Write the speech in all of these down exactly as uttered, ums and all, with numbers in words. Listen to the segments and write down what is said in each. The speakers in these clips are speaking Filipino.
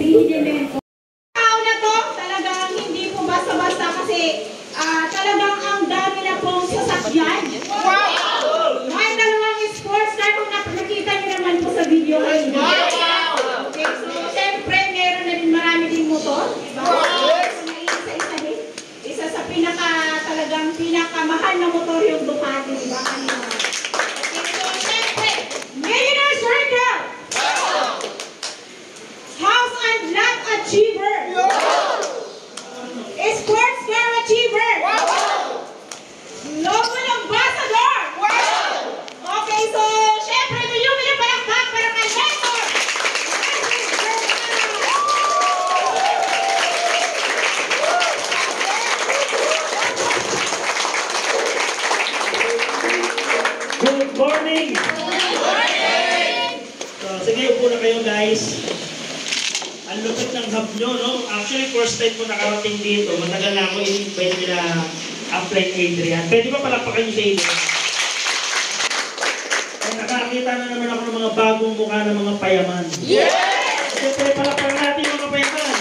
Impediment. Tao na to, talagang hindi po basta-basta kasi uh, talagang ang dami na pong sasakyan. Wow! May dalawang sports car kung nakikita nyo naman po sa video kayo. Okay, so siyempre meron na din marami din motor. Diba? Isa-isa din. Isa sa pinaka, talagang pinakamahal na motor yung Ducati. Diba? Okay, so siyempre, Millionaires Circle! House and Lot Achiever! Sports Car Achiever! Global Ambassador! Okay, so syempre do you will palakpak para kay Hector! Good morning! Good morning! So, sige, upo na kayo guys. Ang lupit ng hub nyo, no? Actually, first time ko nakarating dito. Matagal na ako in-invite nila Upline Adrian. Pwede ba palakpakan nyo sa Adrian? Ay, nakakita na naman ako ng mga bagong mukha ng mga payaman. Yes! Siyempre, palakpakan natin yung mga payaman.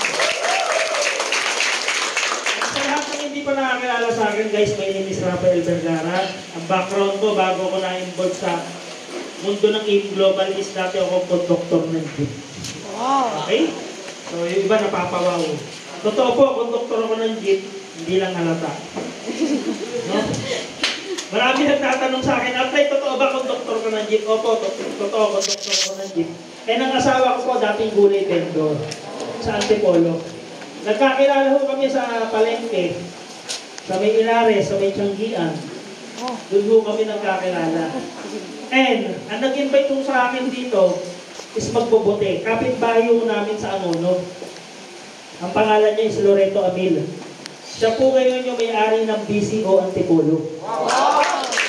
Sa lahat ng hindi pa nakakilala sa akin, guys, my name is Raffy Vergara. Ang background ko, bago ko na-involve sa mundo ng A I M Global is dati ako conductor ng jeep. Wow! Okay? So, yung iba napapawaw. Totoo po, conductor ako ng jeep, hindi lang halata. No? Marami nagtatanong sa akin, Atay, totoo ba conductor ko ng jeep? Opo, totoo, conductor ko ng jeep. Eh, nang asawa ko po, dating gulay vendor sa Antipolo. Nagkakilala ho kami sa palengke, sa may Ilares, sa may Tianggian. Doon ho kami nagkakilala. And, ang nag-invite ho sa akin dito, is magbobote. Kapit-bahay ho namin sa Angono. Ang pangalan niya is Loreto Amil. Siya po ngayon yung may-ari ng B C O Antipolo. Wow!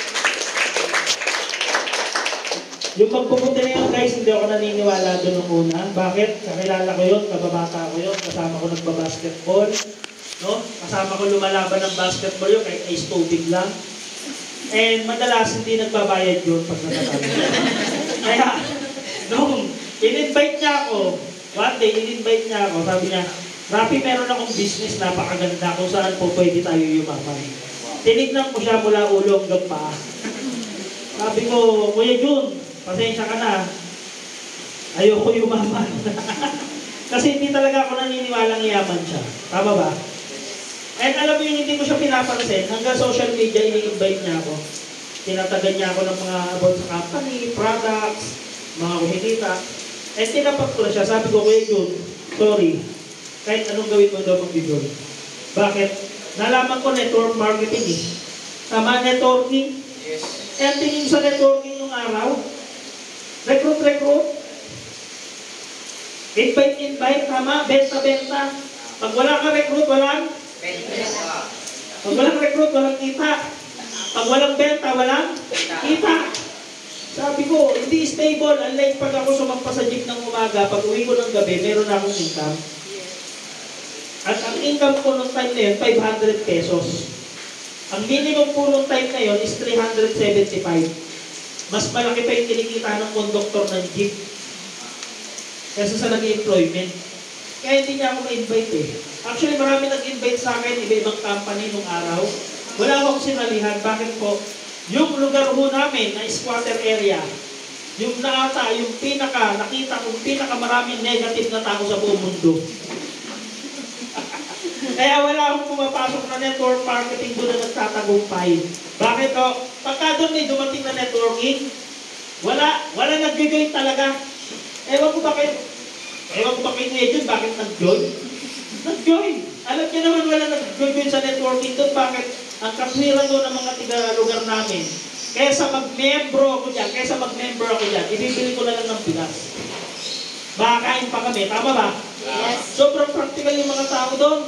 Yung magbobote na yun, guys, hindi ako naniniwala doon nung una. Bakit? Kakilala ko yun, kababata ko yun, kasama ko nagbabasketball. No? Kasama ko lumalaban ng basketball yun, kahit ice tubig lang. And madalas hindi nagbabayad yun pag natatalo. Kaya, nung in-invite niya ako, one day, in-invite niya ako, sabi niya, Raffy, meron akong business napakaganda kung saan po pwede tayo yumaman. Tinignan ko siya mula ulo hanggang paa. Sabi ko, Kuya Jun, pasensya ka na. Ayoko yumaman. Kasi hindi talaga ako naniniwalang yaman siya. Tama ba? And alam mo yung hindi ko siya pinapansin, hanggang social media, ini-invite niya ako. Tinatagan niya ako ng mga about sa company, products, mga kumikita. And tinapak ko na siya. Sabi ko, Kuya Jun, sorry. Kahit anong gawin mo daw mag-bidol. Bakit? Nalaman ko network marketing eh. Tama, networking? Yes. And tingin sa networking yung araw. Recruit, recruit. Invite, invite. Tama, benta-benta. Pag wala ka recruit, walang? Benta. Pag walang recruit, walang kita. Pag walang benta, walang? Kita. Sabi ko, hindi stable. Unlike pag ako sumampa sa jeep ng umaga, pag uwi ko ng gabi, meron na akong income. At ang income ko nung time na yun, five hundred pesos. Ang minimum po nung time na yun is three hundred seventy-five. Mas malaki pa yung kinikita ng conductor ng jeep kaysa sa nag-employment. Kaya hindi niya ako na-invite eh. Actually, marami nag-invite sa akin, iba-ibang company nung araw. Wala akong sinalihan. Bakit po? Yung lugar ho namin na squatter area, yung naata, yung pinaka, nakita kong pinaka maraming negative na tao sa buong mundo. Kaya wala akong pumapasok na network marketing doon na nagtatagumpay. Bakit o? Pagka doon may dumating na networking, wala, wala nag-join talaga. Ewan ko ba kayo, ewan ko ba kayo ngayon dun, bakit nag-join? Nag-join. Alam niyo naman wala nag-join sa networking doon, bakit? Ang katwiran doon ng mga tiga-lugar namin. Kaysa mag-membro ako dyan, kaysa mag-member ako dyan, ibibili ko na lang ng bigas. Makakain pa kami, tama ba? Yes. Sobrang practical yung mga tao doon.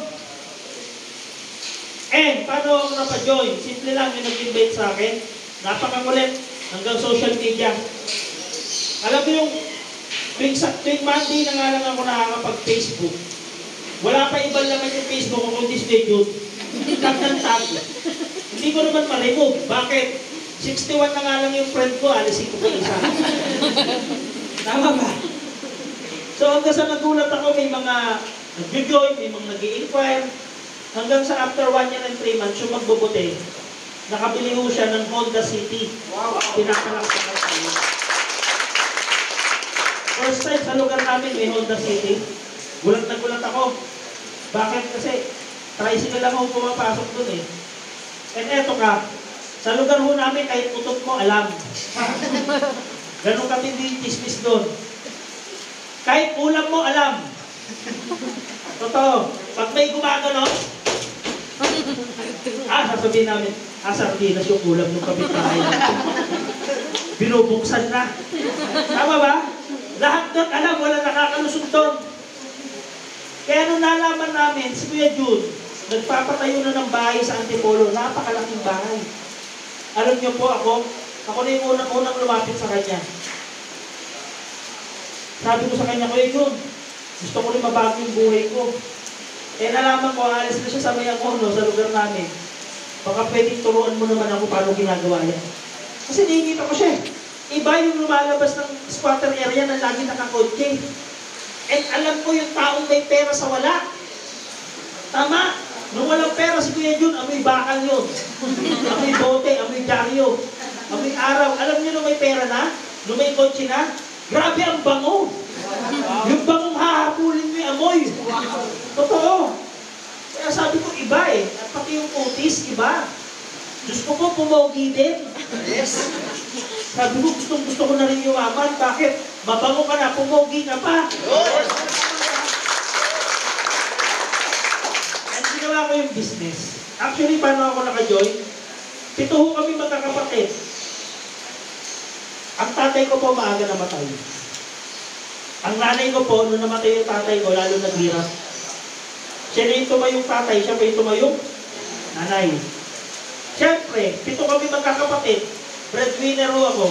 And, paano ako napa-join? Simple lang yung nag-invite sa akin. Napakakulit. Hanggang social media. Alam mo yung tuwing, tuwing Monday na nga lang ako nakakapag-Facebook. Wala pa ibang laman yung Facebook ko kundi schedule. Tag ng tag. Hindi ko naman ma-remove. Bakit? sixty-one na nga lang yung friend ko, alisin ko pa isa. Tama ba? So So hanggang sa nagulat ako, may mga nag-join, may mga nag-i-inquire. Hanggang sa after one year and three months, yung magbubuti, nakabili ho siya ng Honda City. Wow! Pinakalaksakan tayo. First time sa lugar namin, may Honda City. Gulat na gulat ako. Bakit? Kasi tricycle lang ako pumapasok dun eh. And eto ka, sa lugar ho namin, kahit utot mo, alam. Ganun kami din chismis doon. Kahit ulam mo, alam. Totoo. Pag may gumagano, ah, sasabihin namin, ah, sardinas yung ulam ng kapitbahay natin. Binubuksan na. Tama ba? Lahat doon, alam, wala nakakalusot doon. Kaya nung nalaman namin, si Kuya June, nagpapatayo na ng bahay sa Antipolo, napakalaking bahay. Alam niyo po ako, ako na yung unang-unang lumapit sa kanya. Sabi ko sa kanya, Kuya June, gusto ko rin mabago yung buhay ko. Eh nalaman ko, alis na siya sa may Acorno, sa lugar namin. Baka pwedeng turuan mo naman ako paano ginagawa yan. Kasi nakikita ko siya. Iba yung lumalabas ng squatter area na lagi nakakotse. And alam ko yung taong may pera sa wala. Tama? Nung walang pera si Kuya June, amoy bakal yun. Amoy bote, amoy dyaryo, amoy araw. Alam niyo nung may pera na? Nung may kotse na? Grabe ang bango. Yung bangong hahapulin mo yung amoy. Totoo. Kaya sabi ko, iba eh. At pati yung kutis, iba. Diyos ko po, pumogi din. Yes. Sabi ko, gustong gusto ko na rin yumaman. Bakit? Mabango ka na, pumogi ka pa. At ginawa ko yung business. Actually, paano ako naka-join? Pito ho kami magkakapatid. Ang tatay ko po maaga namatay. Ang nanay ko po, nung namatay yung tatay ko, lalo naghirap. Siya na yung tumayong tatay, siya pa yung tumayong nanay. Siyempre, pito kami magkakapatid. Breadwinner ho ako.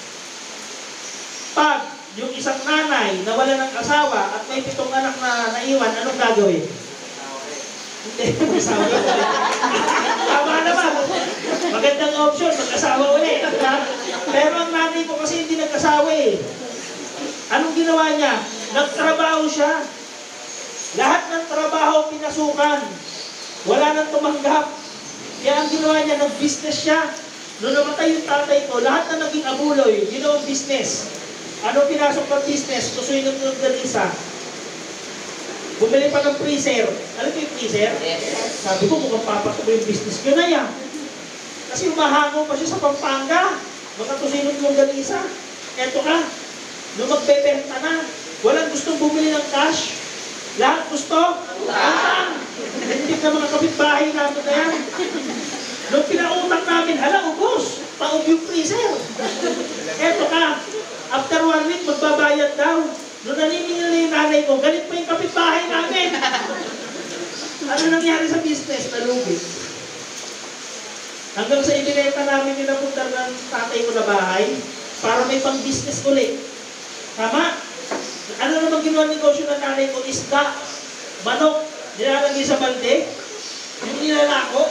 Pag yung isang nanay na wala ng asawa at may pitong anak na naiwan, anong gagawin? Hindi, mag-asawa ulit. Tama naman. Magandang option, mag-asawa ulit. Pero ang nanay ko kasi hindi nag-asawa eh. Anong ginawa niya? Nagtrabaho siya. Lahat ng trabaho pinasukan. Wala nang tumanggap. Kaya ang ginawa niya, nag-business siya. Noong namatay yung tatay ko, lahat na naging abuloy, ginawang business. Ano pinasok ng business? Tusoy ng galisa. Bumili pa ng freezer. Alam mo yung freezer? Yes. Sabi ko, mukhang papasok yung business ko na yan. Kasi umahango pa siya sa Pampanga. Magkatusinod yung galisa. Eto ka. Nung magbebenta na, walang gustong bumili ng cash. Lahat gusto? Utang! Hindi ka mga kapitbahay namin na yan. Nung pinautang namin, hala, ubos. Taog yung freezer. Eto ka. After one week, magbabayad daw. Nung naniningil na yung nanay ko, galit pa yung kapitbahay namin. Ano nangyari sa business? Nalugi. Hanggang sa ibinenta namin yung napunta ng tatay ko na bahay para may pang-business ulit. Tama? Ano naman ginawa negosyo ng nanay ko? Isda, manok, nilalagay sa balde, yung nilalako.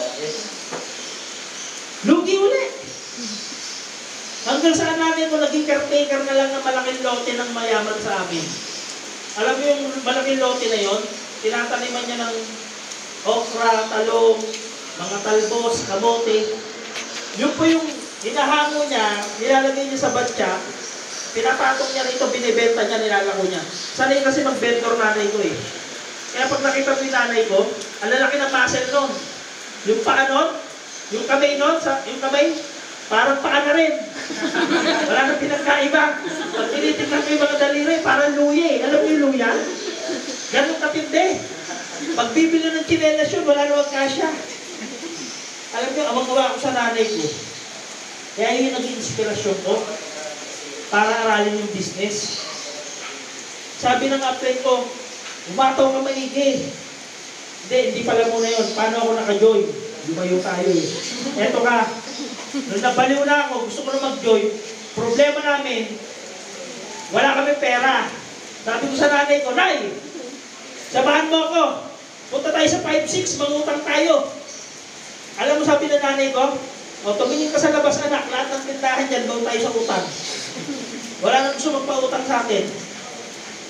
Lugi ulit. Hanggang saan natin ko naging caretaker na lang ng malaking lote ng mayaman sa amin. Alam mo yung malaking lote na yon, tinataniman niya ng okra, talong, mga talbos, kamote. Yun po yung hinahango niya, nilalagay niya sa batya, pinapatong niya rito, binibenta niya, nilalako niya. Sanay kasi mag-vendor nanay ko eh. Kaya pag nakita ko yung nanay ko, ang lalaki ng muscle nun. Yung paa nun, yung kamay nun, sa, yung kamay, parang paa na rin. Wala nang pinagkaiba. Pag tinitignan ko yung mga daliri, parang luya eh. Alam mo yung luya? Ganun katindi. Pag bibili ng chinelas yun, wala na magkasya. Alam niyo, amang-awa ko sa nanay ko. Kaya yun yung naging inspirasyon ko para aralin yung business. Sabi ng upline ko, umataw ka maigi. Hindi, hindi pala muna yun. Paano ako naka-join? Lumayo tayo eh. Eto ka. Nung nabaliw na ako, gusto ko na mag-join. Problema namin, wala kami pera. Sabi ko sa nanay ko, Nay, samahan mo ako. Punta tayo sa five six, mangutang tayo. Alam mo sabi ng nanay ko, o tumingin ka sa labas anak, lahat ng tindahan dyan, doon tayo sa utang. Wala nang gusto magpautang sa atin.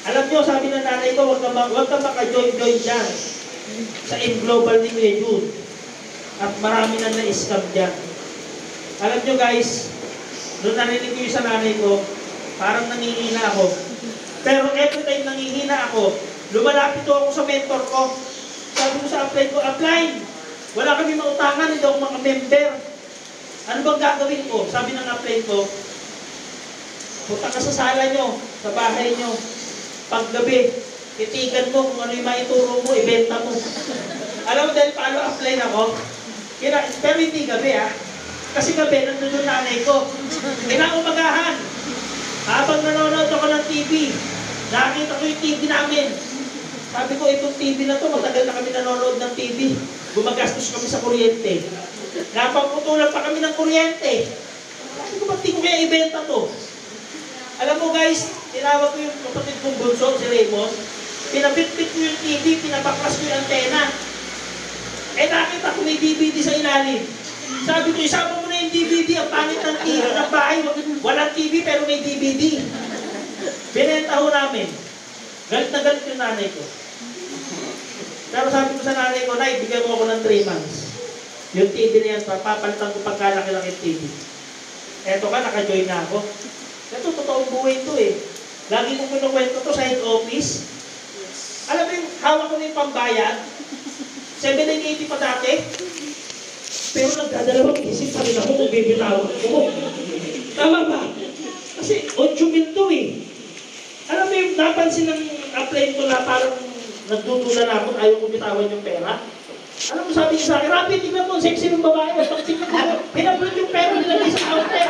Alam nyo, sabi ng nanay ko, huwag ka, huwag ka maka-join-join dyan sa in-global ni Kuya Jun. At marami na na-scam dyan. Alam nyo guys, nung narinig ko yung sa nanay ko, parang nangihina ako. Pero every time nangihina ako, lumalapit ako sa mentor ko. Sabi ko sa upline ko, upline, wala kami mautangan, hindi ako maka-member. Ano bang gagawin ko? Sabi ng upline ko, punta ka sa sala nyo, sa bahay nyo. Paggabi, titigan mo kung ano yung maituro mo, ibenta mo. Alam mo dahil paano upline ako? Kina, pero hindi gabi ah. Kasi gabi, nandun yung nanay ko. Kinaumagahan. Habang nanonood ako ng T V, nakita ko yung T V namin. Sabi ko, itong T V na to, matagal na kami nanonood ng T V. Gumagastos kami sa kuryente. Napagputulan pa kami ng kuryente. Sabi ko, ba't di ko kaya ibenta to? Alam mo guys, tinawag ko yung kapatid kong bunso, si Raymond. Pinapit-pit ko yung T V, pinapaklas ko yung antena. Eh nakita ko may D V D sa ilalim. Sabi ko, isama mo na yung D V D, ang pangit ng T V ng bahay. Walang T V pero may D V D. Binenta ho namin. Galit na galit yung nanay ko. Pero sabi ko sa nanay ko, Nay, bigyan mo ako ng three months. Yung T V na yan, papalitan ko pagkalaki-laki yung T V. Eto ka, naka-join na ako. Ito, totoong buhay ito eh. Lagi kong pinukwento to sa head office. Alam mo yung hawak ko na yung pambayad? seven nine eighty pa dati. Pero nagdadalawang isip pa rin ako kung bibitawan ko. Tama ba? Kasi eight mil to eh. Alam mo yung napansin ng apply ko na parang nagdudulan ako, ayaw ko bitawan yung pera. Alam mo sabi niya sa akin, Raffy, tingnan mo, sexy ng babae. Pag tingnan mo, pinablot yung pera nilagay sa counter.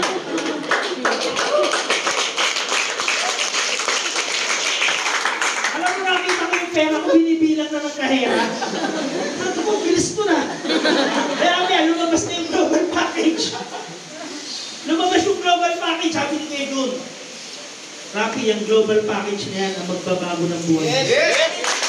Alam mo, nakita ko yung pera ko, binibilang na ng kahera. Sabi ko, bilis ko na. Kaya kaya, lumabas na yung global package. Lumabas yung global package, sabi ni Kuya Jun. Raffy, yung global package na yan ang magbabago ng buhay. Yes! Yes!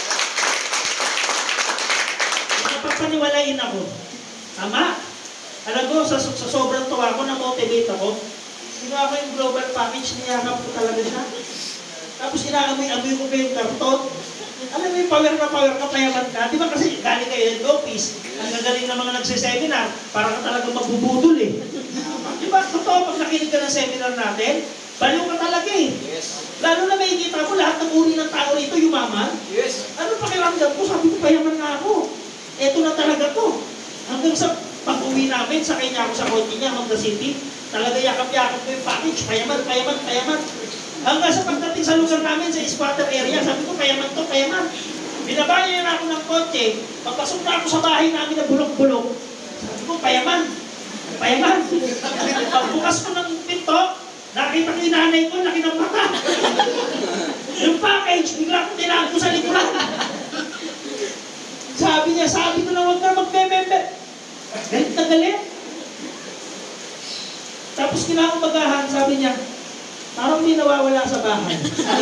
Napapaniwalain ako. Tama. Alam ko, sa, sa sobrang tawa ko, na-motivate ako. Ginawa ko yung global package, niyakap ko talaga siya. Tapos inaamoy-amoy ko pa yung karton. Alam mo yung power na power ka, payaman ka. Di ba kasi galing kayo in office, ang gagaling na mga nagsiseminar, para ka talagang magbubudol eh. Di ba? Totoo, pag nakinig ka ng seminar natin, baliw ka talaga eh. Yes. Lalo na may kita ko, lahat ng uri ng tao rito, yumaman. Yes. Ano pakiramdam ko? Sabi ko, payaman nga ako. Eto na talaga to. Hanggang sa pag-uwi namin, sakay niya ako sa kotse niya, Honda City, talaga yakap-yakap ko yung package, payaman, payaman, payaman. Hanggang sa pagdating sa lugar namin, sa squatter area, sabi ko, payaman to, payaman. Binabaya niya na ako ng kotse, pagpasok na ako sa bahay namin na bulok-bulok, sabi ko, payaman, payaman. Pagbukas ko ng pinto, nakita ko yung nanay ko, laki ng mata. Yung package, bigla ko tinago sa likuran. Sabi niya, sabi ko na huwag na magme-member. Galit na galit. Tapos kinaumagahan, sabi niya, parang may nawawala sa bahay.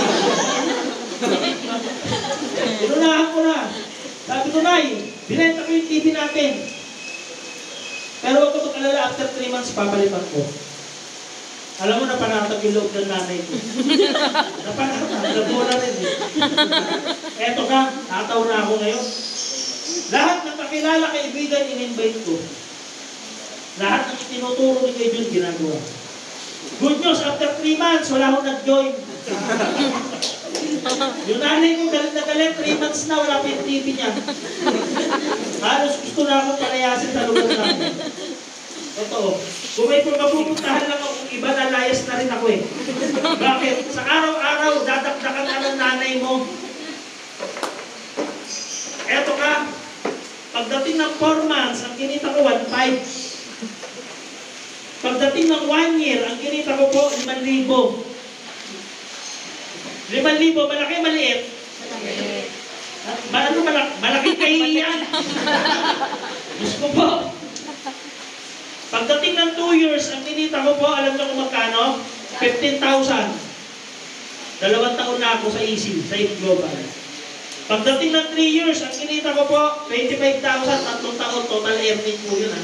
Inunahan ko na. Sabi ko, Nay, binenta ko yung T V natin. Pero huwag ko mag-alala, after three months, papalitan ko. Alam mo, napanatag yung loob ng nanay ko. Napanatag, nagmula rin eh. Eto ka, tataw na ako ngayon. Lahat ng kakilala kaibigan, in-invite ko. Lahat ng tinuturo ni Kuya Jun, ginagawa. Good news, after three months, wala akong nag-join. Yung nanay ko, galit na galit, three months na, wala pa yung T V niya. Halos gusto na akong palayasin sa lugar namin. Totoo. Kung may pagkapupuntahan lang akong iba, nalayas na rin ako eh. Bakit? Sa araw-araw, dadakdakan ka ng nanay mo. Eto ka, pagdating ng four months, ang kinita ko one five. Pagdating ng one year, ang kinita ko po limang libo. limang libo, malaki, maliit? Ma ano, malaki, malaki kahiyan. Diyos ko po. Pagdating ng two years, ang kinita ko po, alam nyo kung magkano? fifteen thousand. Dalawang taon na ako sa Easy, sa Global. Pagdating ng three years, ang kinita ko po, twenty-five thousand, tatlong taon, total earning po yun. Ha?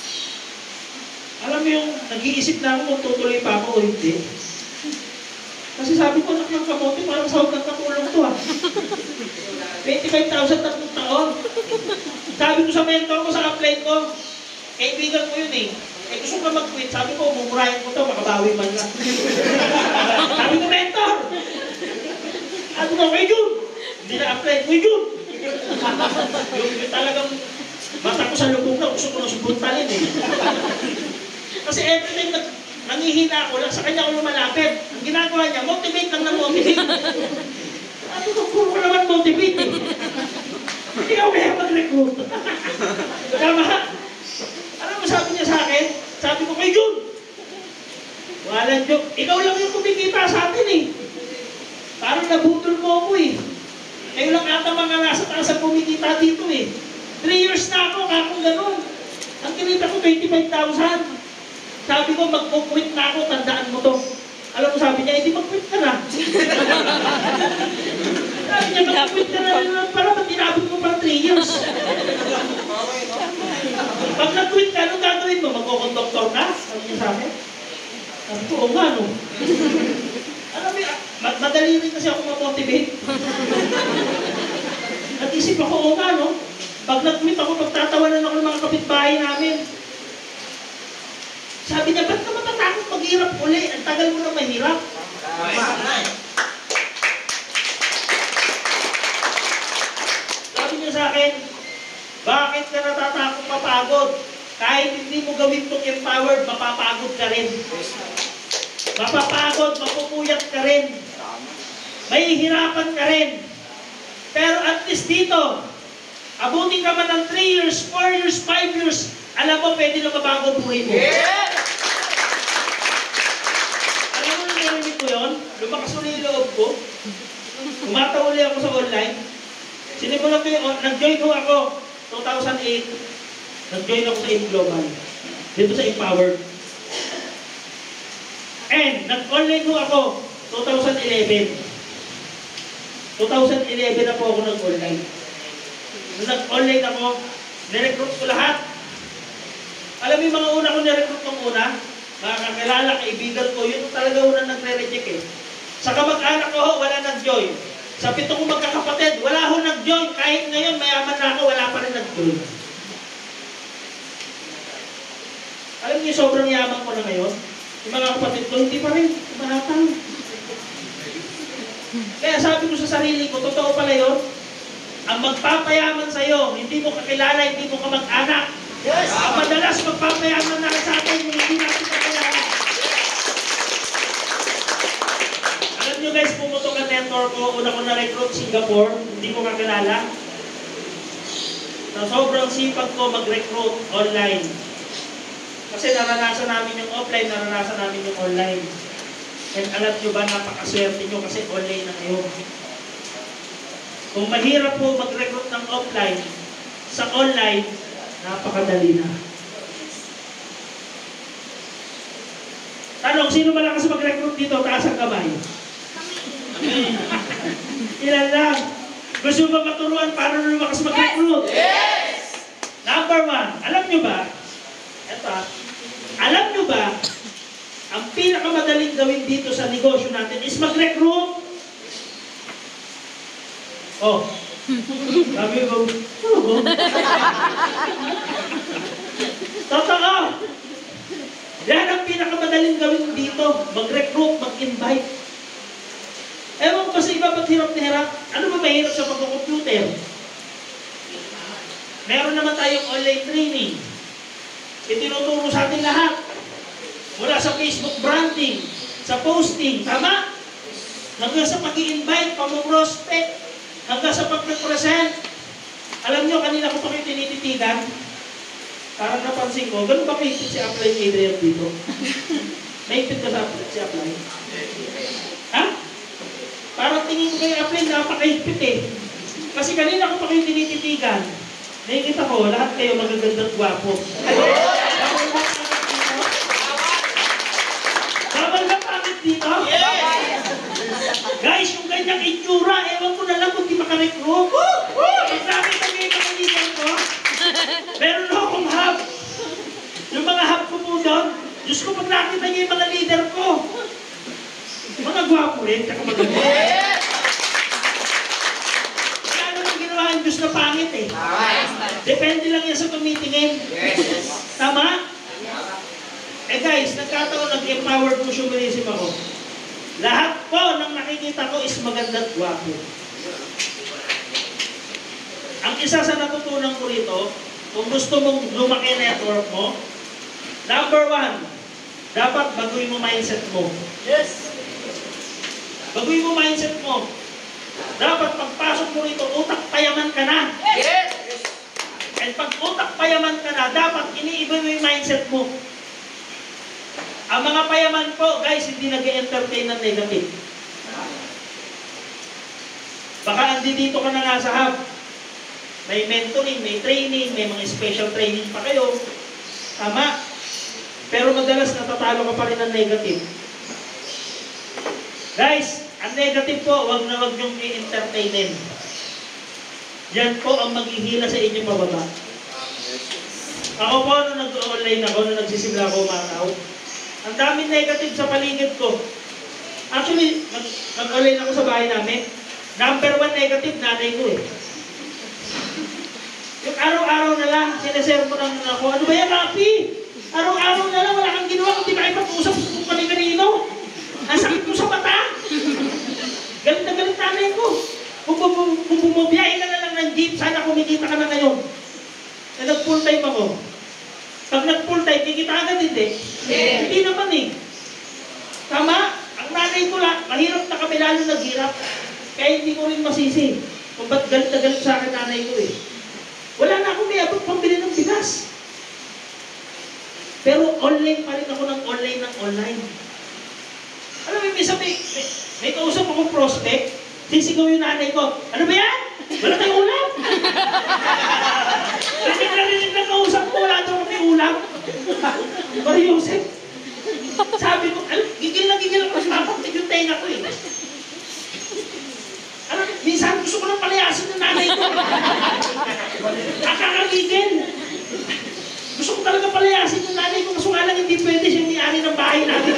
Alam mo yung, nag-iisip na ako kung tutuloy pa ako o hindi. Kasi sabi ko, anak ng kamote, parang sahod ng katulong to ah. twenty-five thousand tatlong taon. Sabi ko sa mentor ko, sa upline ko, kaibigan ko yun eh. Eh gusto ko mag-quit. Sabi ko, mumurahin ko to, makabawi man lang. Sabi ko, mentor! Sabi ko, kay Jun! Hindi na upline, kay Jun! yung, yung talagang mata ko sa lubog na, gusto ko na subuntalin eh. Kasi every time nag, nangihina ako lang, sa kanya ako lumalapit. Ang ginagawa niya, motivate lang ng motivate. Sabi ko, puro ko naman motivate eh. Hindi ako kaya mag-recruit. Tama. Alam mo sabi niya sa akin? Sabi ko, kay Jun! Walang joke. Ikaw lang yung kumikita sa atin eh. Parang nabutol mo ako eh. Kayo lang ata mga nasa taas ang kumikita dito eh. Three years na ako, kakong ganun. Ang kinita ko, twenty-five thousand. Sabi ko, mag-quit na ako, tandaan mo to. Alam mo sabi niya, hindi mag-quit ka na. Sabi niya, mag-quit ka na rin lang pala, ba't tinabot mo pang three years? Pag nag-quit ka, anong gagawin mo? Magko-conductor ka? Sabi niya sa akin. Sabi ko, o nga, no? Alam mo, mad madali rin kasi ako ma-motivate. Nag-isip ako, o nga, no? Pag nag-quit ako, pagtatawanan ako ng mga kapitbahay namin. Sabi niya, ba't ka matatakot maghirap uli? Ang tagal mo na mahirap. Sabi niya sa akin, bakit ka natatakot mapagod? Kahit hindi mo gawin itong empowered, mapapagod ka rin. Mapapagod, mapupuyat ka rin. Mahihirapan ka rin. Pero at least dito, abutin ka man ng three years, four years, five years, alam mo, pwede na mabago buhay mo. Yeah! Alam mo, narinig ko yun, lumakas uli yung loob ko. Umataw uli ako sa online. Sinimulan ko yung, nag-join ko ako, two thousand eight, nag-join ako sa In Global. Dito sa Empowered. And, nag-online ko ako, two thousand eleven. two thousand eleven na po ako nag-online. Nung nag-online ako, nirecruit ko lahat. Alam mo yung mga una ko nirecruit ng una, mga kakilala, kaibigan ko, yun talaga una nagre-reject eh. Sa kamag-anak ko, wala nag-join. Sa pito ko magkakapatid, wala ho nag-join. Kahit ngayon, mayaman na ako, wala pa rin nag-join. Alam niyo, sobrang yaman ko na ngayon. Yung mga kapatid ko, hindi pa rin. Mahatang. Kaya sabi ko sa sarili ko, totoo pala yun. Ang magpapayaman sa'yo, hindi mo kakilala, hindi mo kamag-anak. Yes. Ang madalas magpapayaman na sa atin, hindi natin kakilala. Alam nyo guys, pumutok ang mentor ko, una ko na-recruit Singapore, hindi ko kakilala. Na sobrang sipag ko mag-recruit online. Kasi naranasan namin yung offline, naranasan namin yung online. And alam nyo ba, napakaswerte nyo kasi online na ngayon. Kung mahirap po mag-recruit ng offline, sa online, napakadali na. Tanong, sino malakas mag-recruit dito? Taas ang kamay. Ilan lang. Gusto ba maturuan para lumakas mag-recruit? Yes! Number one, alam nyo ba? Eto, alam nyo ba, ang pinakamadaling gawin dito sa negosyo natin is mag-recruit. Oh, sabi ko, ano ba? Totoo! Yan ang pinakamadaling gawin dito, mag-recruit, mag-invite. Ewan ko sa iba, ba't hirap na hirap? Ano ba mahirap sa pag-computer? Meron naman tayong online training. Itinuturo sa atin lahat. Mula sa Facebook branding, sa posting, tama? Hanggang sa pag-i-invite, pag-prospect, hanggang sa pag-present. Alam nyo, kanina ko pa kayo tinititigan. Parang napansin ko, ganun ba kaipit si Upline Adrian dito? Naipit ka sa si Upline? Ha? Parang tingin ko kayo Upline, napakaipit eh. Kasi kanina ko pa kayo tinititigan. Nakikita ko, lahat kayo magagandang gwapo. Bawal ba pangit dito? Yes! Guys, yung ganyang itsura, ewan ko na lang kung di makarecruit. Ang dami kami yung mga leader ko. Meron na akong hub. Yung mga hub ko po doon, Diyos ko, pag nakita niyo yung mga leader ko, mga gwapo. magwapo-wapo, tsaka maganda. Wala naman ginawa ang Diyos na pangit eh. Depende lang yan sa tumitingin. Tama? Eh guys, nagkataon, nag-empowered consumerism ako. Lahat po ng nakikita ko is maganda at gwapo. Ang isa sa natutunan ko rito, kung gusto mong lumaki network mo, number one, dapat baguhin mo mindset mo. Yes. Baguhin mo mindset mo. Dapat pagpasok mo rito, utak payaman ka na. Yes. And pag utak payaman ka na, dapat iniiba mo yung mindset mo. Ang mga payaman po, guys, hindi nag-entertain ng negative. Baka andi dito ka na nasa hub. May mentoring, may training, may mga special training pa kayo. Tama. Pero madalas natatalo ka pa rin ng negative. Guys, ang negative po, wag na wag niyong i-entertainin. Yan po ang maghihila sa inyo pababa. Ako po, nung nag-online ako, nung nagsisimula ako umataw, ang daming negative sa paligid ko. Actually, nag-online ako sa bahay namin. Number one negative, nanay ko eh. Yung araw-araw na lang, sinashare mo lang ako, ano ba yan, Raffy? Araw-araw na lang, wala kang ginawa, kung di makipag-usap kung kani-kanino. Ang sakit mo sa mata. Galit na galit nanay ko. Kung bumabiyahin ka na lang ng jeep, sana kumikita ka na ngayon. Na nag-full time ako. Pag nag-full time, kikita agad hindi? Yeah. Hindi naman eh. Tama? Ang nanay ko lang, mahirap na kami lalo naghirap. Kaya hindi ko rin masisi. Kung ba't galit na galit sa akin nanay ko eh. Wala na akong may abot pambili ng bigas. Pero online pa rin ako ng online ng online. Alam mo, may sabi, may, may kausap akong prospect, sisigaw yung nanay ko, ano ba yan? Wala tayong ulam? Narinig na kausap ko, wala daw kami ulam. Mario Joseph. Sabi ko, alam, gigil na gigil ako, mapapit yung tenga ko eh. Alam, minsan gusto ko nang palayasin ng nanay ko. Nakakagigil. Gusto ko talaga palayasin ng nanay ko, kaso nga lang hindi pwede siya may-ari ng bahay natin.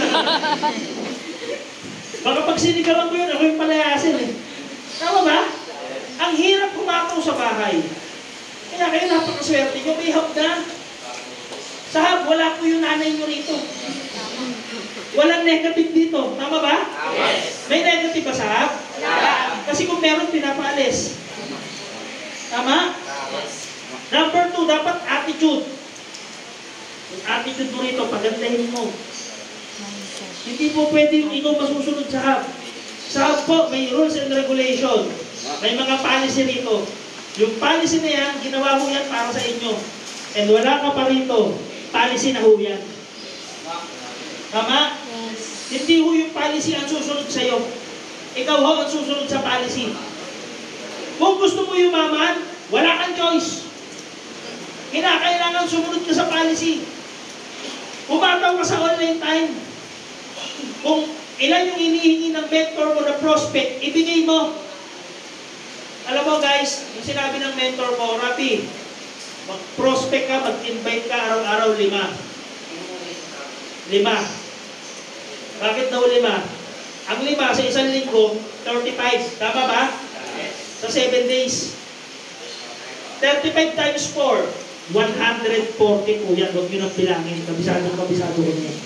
Baka pag sinigawan ko yun, ako yung palayasin eh. Tama ba? Ang hirap kumataw sa bahay. Kaya kayo napakaswerte nyo, may hub na. Sa hub, wala po yung nanay nyo rito. Walang negative dito. Tama ba? Yes. May negative ba sa hub? Yeah. Kasi kung meron, pinapaalis. Tama? Yes. Number two, dapat attitude. Yung attitude mo rito, pagandahin mo. Hindi po pwede yung ikaw masusunod sa hub. Sa hub po, may rules and regulation. May mga policy rito. Yung policy na yan, ginawa mo yan para sa inyo. And wala ka pa rito, policy na ho yan. Tama? Yes. Hindi ho yung policy ang susunod sa'yo. Ikaw ho ang susunod sa policy. Kung gusto mo yumaman, wala kang choice. Kinakailangan sumunod ka sa policy. Kumataw ka sa online time. Kung ilan yung inihingi ng mentor mo na prospect, ibigay mo. Alam mo guys, yung sinabi ng mentor mo, Raffy, mag-prospect ka, mag-invite ka araw-araw lima. Lima. Bakit daw lima? Ang lima sa isang linggo, thirty-five. Tama ba? Sa seven days. thirty-five times four, one hundred forty po yan. Huwag nyo nang bilangin. Kabisado, kabisado ko niya.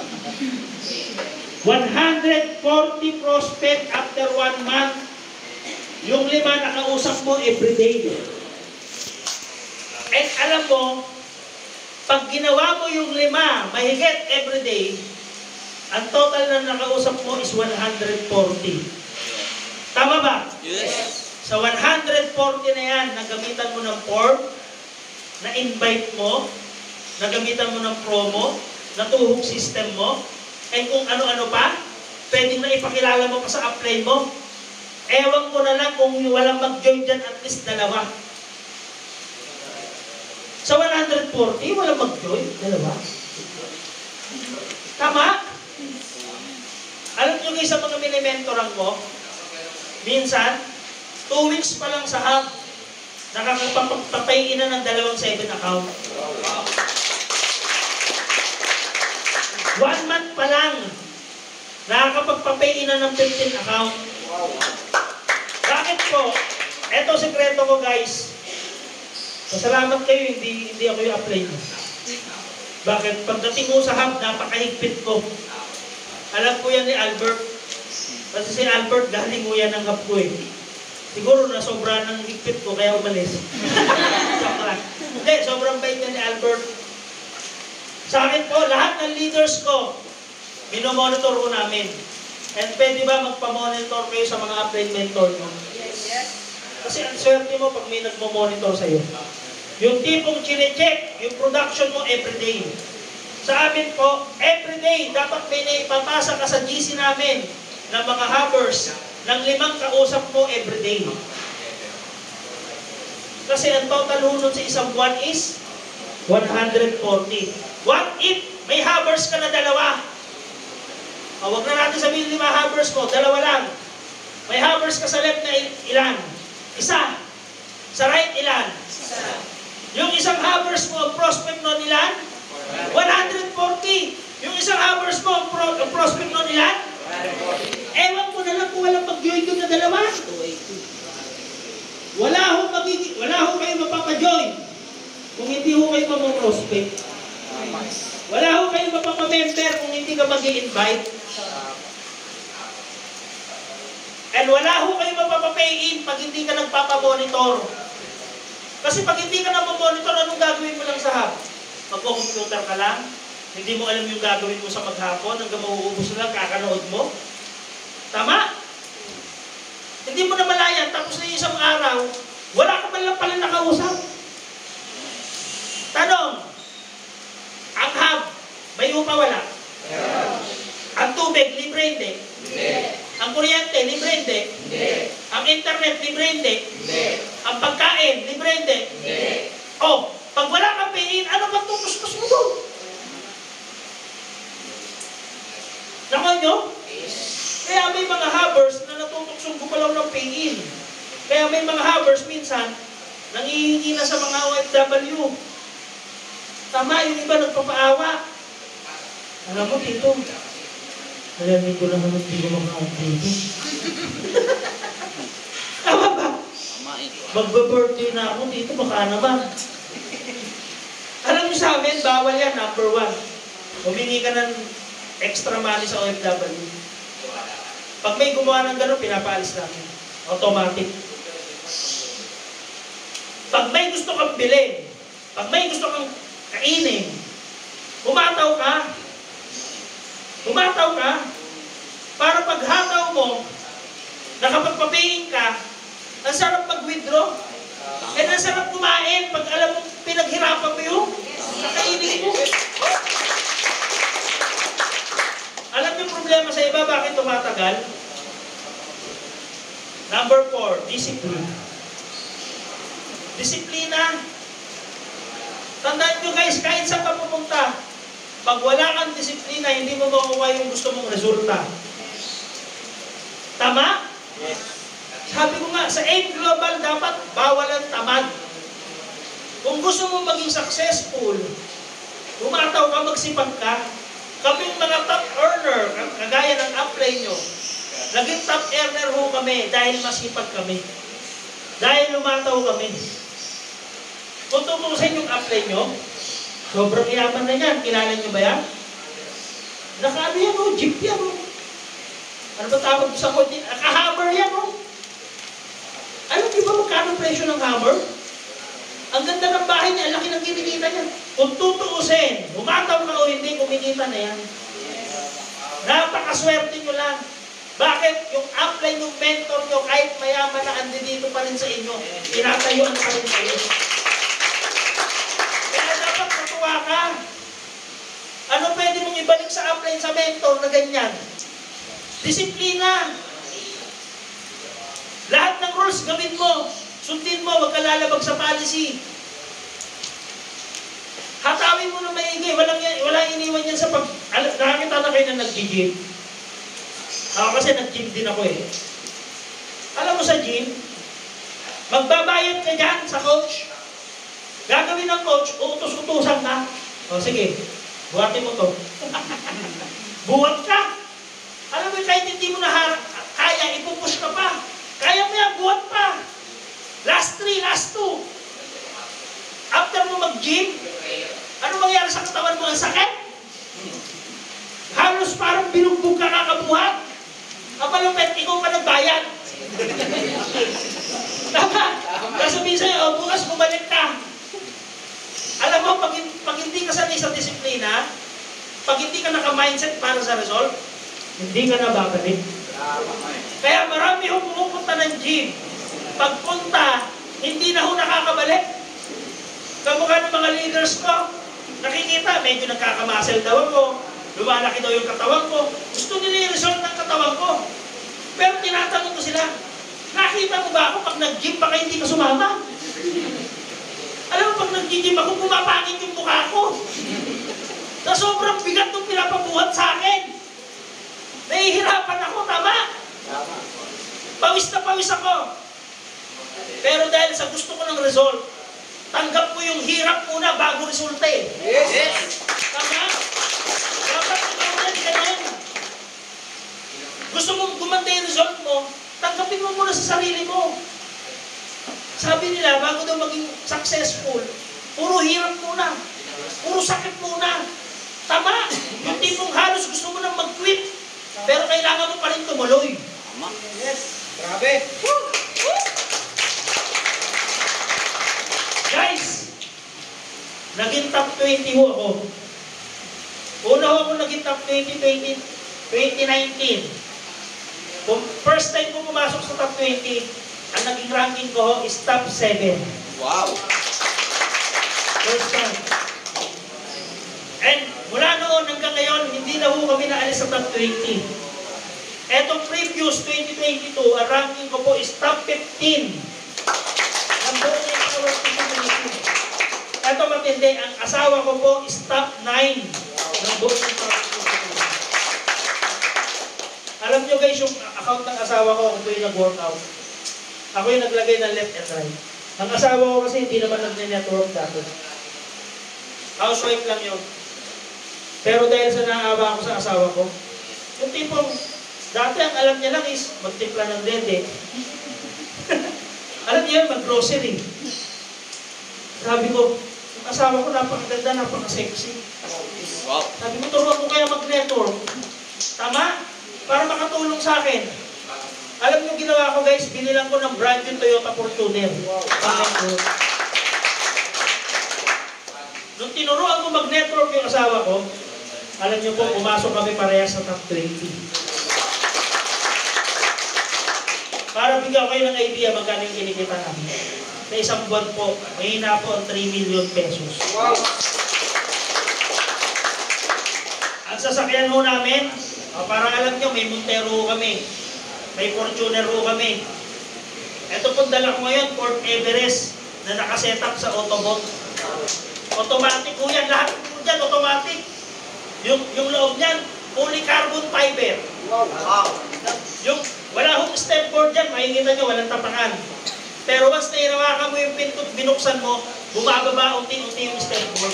one hundred forty prospect after one month. Yung lima nakausap mo everyday. And alam mo, pag ginawa mo yung lima, mahigit everyday, ang total na nakausap mo is one hundred forty. Tama ba? Yes. Sa one hundred forty na yan, nagamitan mo ng form, na-invite mo, nagamitan mo ng promo, natuhog system mo, and kung ano-ano pa, pwedeng na ipakilala mo pa sa apply mo. Ewan ko na lang kung walang mag-join dyan, at least dalawa. Sa one hundred forty, walang mag-join, dalawa. Tama? Alam nyo guys, sa mga mini-mentoran ko, minsan, two weeks pa lang sa hub, nakakapapay na ng dalawang seven account. One month pa lang, Nakakapagpa-pay na ng fifteen account. Bakit po? Eto sekreto ko guys. Pasalamat kayo, hindi, hindi ako yung apply mo. Bakit? Pagdating mo sa hub, napakahigpit ko. Alam ko yan ni Albert. Kasi si Albert, galing mo yan ng hub ko eh. Siguro na sobra ng higpit ko, kaya umalis. Hindi, sobrang bait niya ni Albert. Sa akin po, lahat ng leaders ko, minomonitor ko namin. And pwede ba magpa-monitor kayo sa mga applied mentor mo? Yes. Kasi ang swerte mo pag may nagmo-monitor sa'yo. Yung tipong chine-check, yung production mo everyday. Sa amin po, everyday, dapat may naipapasa ka sa G C namin ng mga hoppers ng limang kausap mo everyday. Kasi ang total hunod sa isang buwan is one hundred forty. What if may hoppers ka na dalawa? O, wag na natin sabihin lima hoppers mo, dalawa lang. May hoppers ka sa left na ilan? Isa. Sa right ilan? Isa. Yung isang hoppers mo, ang prospect nun ilan? one hundred forty. Yung isang hoppers mo, ang, pro ang prospect nun ilan? Ewan ko na lang kung walang mag-join doon na dalawa. Wala ho magiging, wala ho kayo mapapa-join kung hindi ho kayo mamoprospect. Wala ho kayo mapapa-member kung hindi ka mag-i-invite. And wala ho kayo mapapa-pay-in pag hindi ka nagpapa-monitor. Kasi pag hindi ka nagpa-monitor, anong gagawin mo lang sa hub? Magko-computer ka lang, hindi mo alam yung gagawin mo sa maghapon, hanggang mauubos na lang, kakanood mo. Tama? Hindi mo na malayan, tapos na isang araw, wala ka man lang pala nakausap. Tanong, ang hub, may upa wala? Yeah. Ang tubig, libre hindi? Hindi. Ang kuryente, libre hindi? Hindi. Ang internet, libre hindi? Hindi. Ang pagkain, libre hindi? Hindi. Oh, pag wala kang pay-in, ano ba tutustos mo doon? Nakuha nyo? Kaya may mga hoppers na natutuksong gumalaw ng pay-in. Kaya may mga hoppers minsan, nangihingi na sa mga O F W. Tama, yung iba nagpapaawa. Alam mo, Tito, nalamin ko lang naman hindi ko makaon dito. Tama ba? Magbe-birthday na ako dito, baka naman. Alam niyo sa amin, bawal yan, number one. Humingi ka ng extra money sa O F W. Pag may gumawa ng gano'n, pinapaalis natin. Automatic. Pag may gusto kang bilhin, pag may gusto kang kainin, humataw ka. Humataw ka. Para paghataw mo, nakapagpapayin ka, ang sarap mag-withdraw. And ang sarap kumain pag alam mo, pinaghirapan mo yung kakainin mo. Alam niyo problema sa iba, bakit tumatagal? Number four, discipline. Disiplina. Tandaan nyo guys, kahit saan ka pupunta, pag wala kang disiplina, hindi mo makukuha yung gusto mong resulta. Tama? Yes. Sabi ko nga, sa aim global, dapat bawal ang tamad. Kung gusto mo maging successful, umataw ka, magsipag ka. Kaming mga top earner, kagaya ng apply nyo, naging top earner ho kami dahil masipag kami. Dahil lumataw kami. Kung tutusin yung apply nyo, sobrang yaman na yan. Kilala nyo ba yan? Nakaano yan o, jeep yan o. Ano ba tawag sa kotse? Naka-hammer yan o. Alam niyo ba magkano presyo ng hammer? Ang ganda ng bahay niya, ang laki ng kinikita niya. Kung tutuusin, umataw ka o hindi, kumikita na yan. Napakaswerte nyo lang. Bakit? Yung apply ng mentor nyo, kahit mayaman na andi dito pa rin sa inyo, tinatayuan pa rin kayo. Kaya dapat matuwa ka. Ano pwede mong ibalik sa apply sa mentor na ganyan? Disiplina. Lahat ng rules gawin mo. Sundin mo, huwag ka lalabag sa policy. Hatawin mo na maigi. Walang, walang iniwan yan sa pag... Nakakita na kayo na nag-gym. Ako kasi nag-gym din ako eh. Alam mo sa gym, magbabayad ka dyan sa coach. Gagawin ng coach, uutos-utusan ka. O sige, buhatin mo to. Buhat ka. Alam mo, kahit hindi mo na kaya, ipupush ka pa. Kaya mo yan, buhat pa. Last three, last two. After mo mag-gym, ano mangyari sa katawan mo? Ang sakit? Halos parang binugbog ka kakabuhat. Kapalupet, ikaw pa nagbayad. Tama? Kasabihin sa'yo, oh, bukas bumalik ka. Alam mo, pag, pag hindi ka sanay sa disiplina, pag hindi ka naka-mindset para sa result, hindi ka na babalik. Kaya marami ho pumupunta ng gym. Pagpunta, hindi na ho nakakabalik. Kamukha ng mga leaders ko, nakikita, medyo nagkakamuscle daw ako, lumalaki daw yung katawan ko. Gusto nila yung result ng katawan ko. Pero tinatanong ko sila, nakita mo ba ako pag nag-gym baka hindi ka sumama? Alam mo, pag nag-gym ako, pumapangit yung mukha ko. Sa sobrang bigat ng pinapabuhat sa akin. Nahihirapan ako, tama? Pawis na pawis ako. Pero dahil sa gusto ko ng result, tanggap ko yung hirap muna bago resulta eh. Yes! Tama? Dapat ikaw na ganun. Gusto mong gumanda yung result mo, tanggapin mo muna sa sarili mo. Sabi nila, bago daw maging successful, puro hirap muna. Puro sakit muna. Tama? Yung tipong halos gusto mo nang mag-quit, pero kailangan mo pa rin tumuloy. Tama. Yes. Grabe. Woo! Woo! Guys, naging top twenty ho ako. Una ho ako naging top twenty, twenty nineteen. Kung first time ko pumasok sa top twenty, ang naging ranking ko ho is top seven. Wow. First time. And mula noon hanggang ngayon, hindi na ho kami naalis sa top twenty. Etong previous twenty twenty-two, ang ranking ko po is top fifteen. Ang buong power community. Ito matindi, ang asawa ko po is top nine. Ng buong power community. Alam nyo guys, yung account ng asawa ko, ako yung nag-workout. Ako yung naglagay ng left and right. Ang asawa ko kasi hindi naman nag-network dati. Housewife lang yun. Pero dahil sa naawa ko sa asawa ko, yung tipong, dati ang alam niya lang is magtimpla ng dede. Alam niya yun, mag-grocery. Sabi ko, yung asawa ko napakaganda, napaka-sexy. Wow. Sabi ko, turuan ko kaya mag-network. Tama? Para makatulong sa akin. Alam niyo ginawa ko guys, binilang ko ng brand yung Toyota Fortuner. Wow. Nung tinuruan ko mag-network yung asawa ko, alam niyo po, pumasok kami parehas sa top twenty. Para bigyan kayo ng idea magkano yung kinikita namin. Sa isang buwan po, mahina po ang three million pesos. Wow. Ang sasakyan ho namin, oh, parang alam nyo, may Montero kami. May Fortuner ho kami. Ito pong dala ko ngayon, Ford Everest, na nakasetup sa Autobot. Automatic ho yan, lahat po dyan, automatic. Yung, yung loob niyan, fully carbon fiber. Wow. Yung, wala hong step board dyan, makikita nyo, walang tapangan. Pero once na hinawakan mo yung pinto at binuksan mo, bumababa unti-unti yung step board.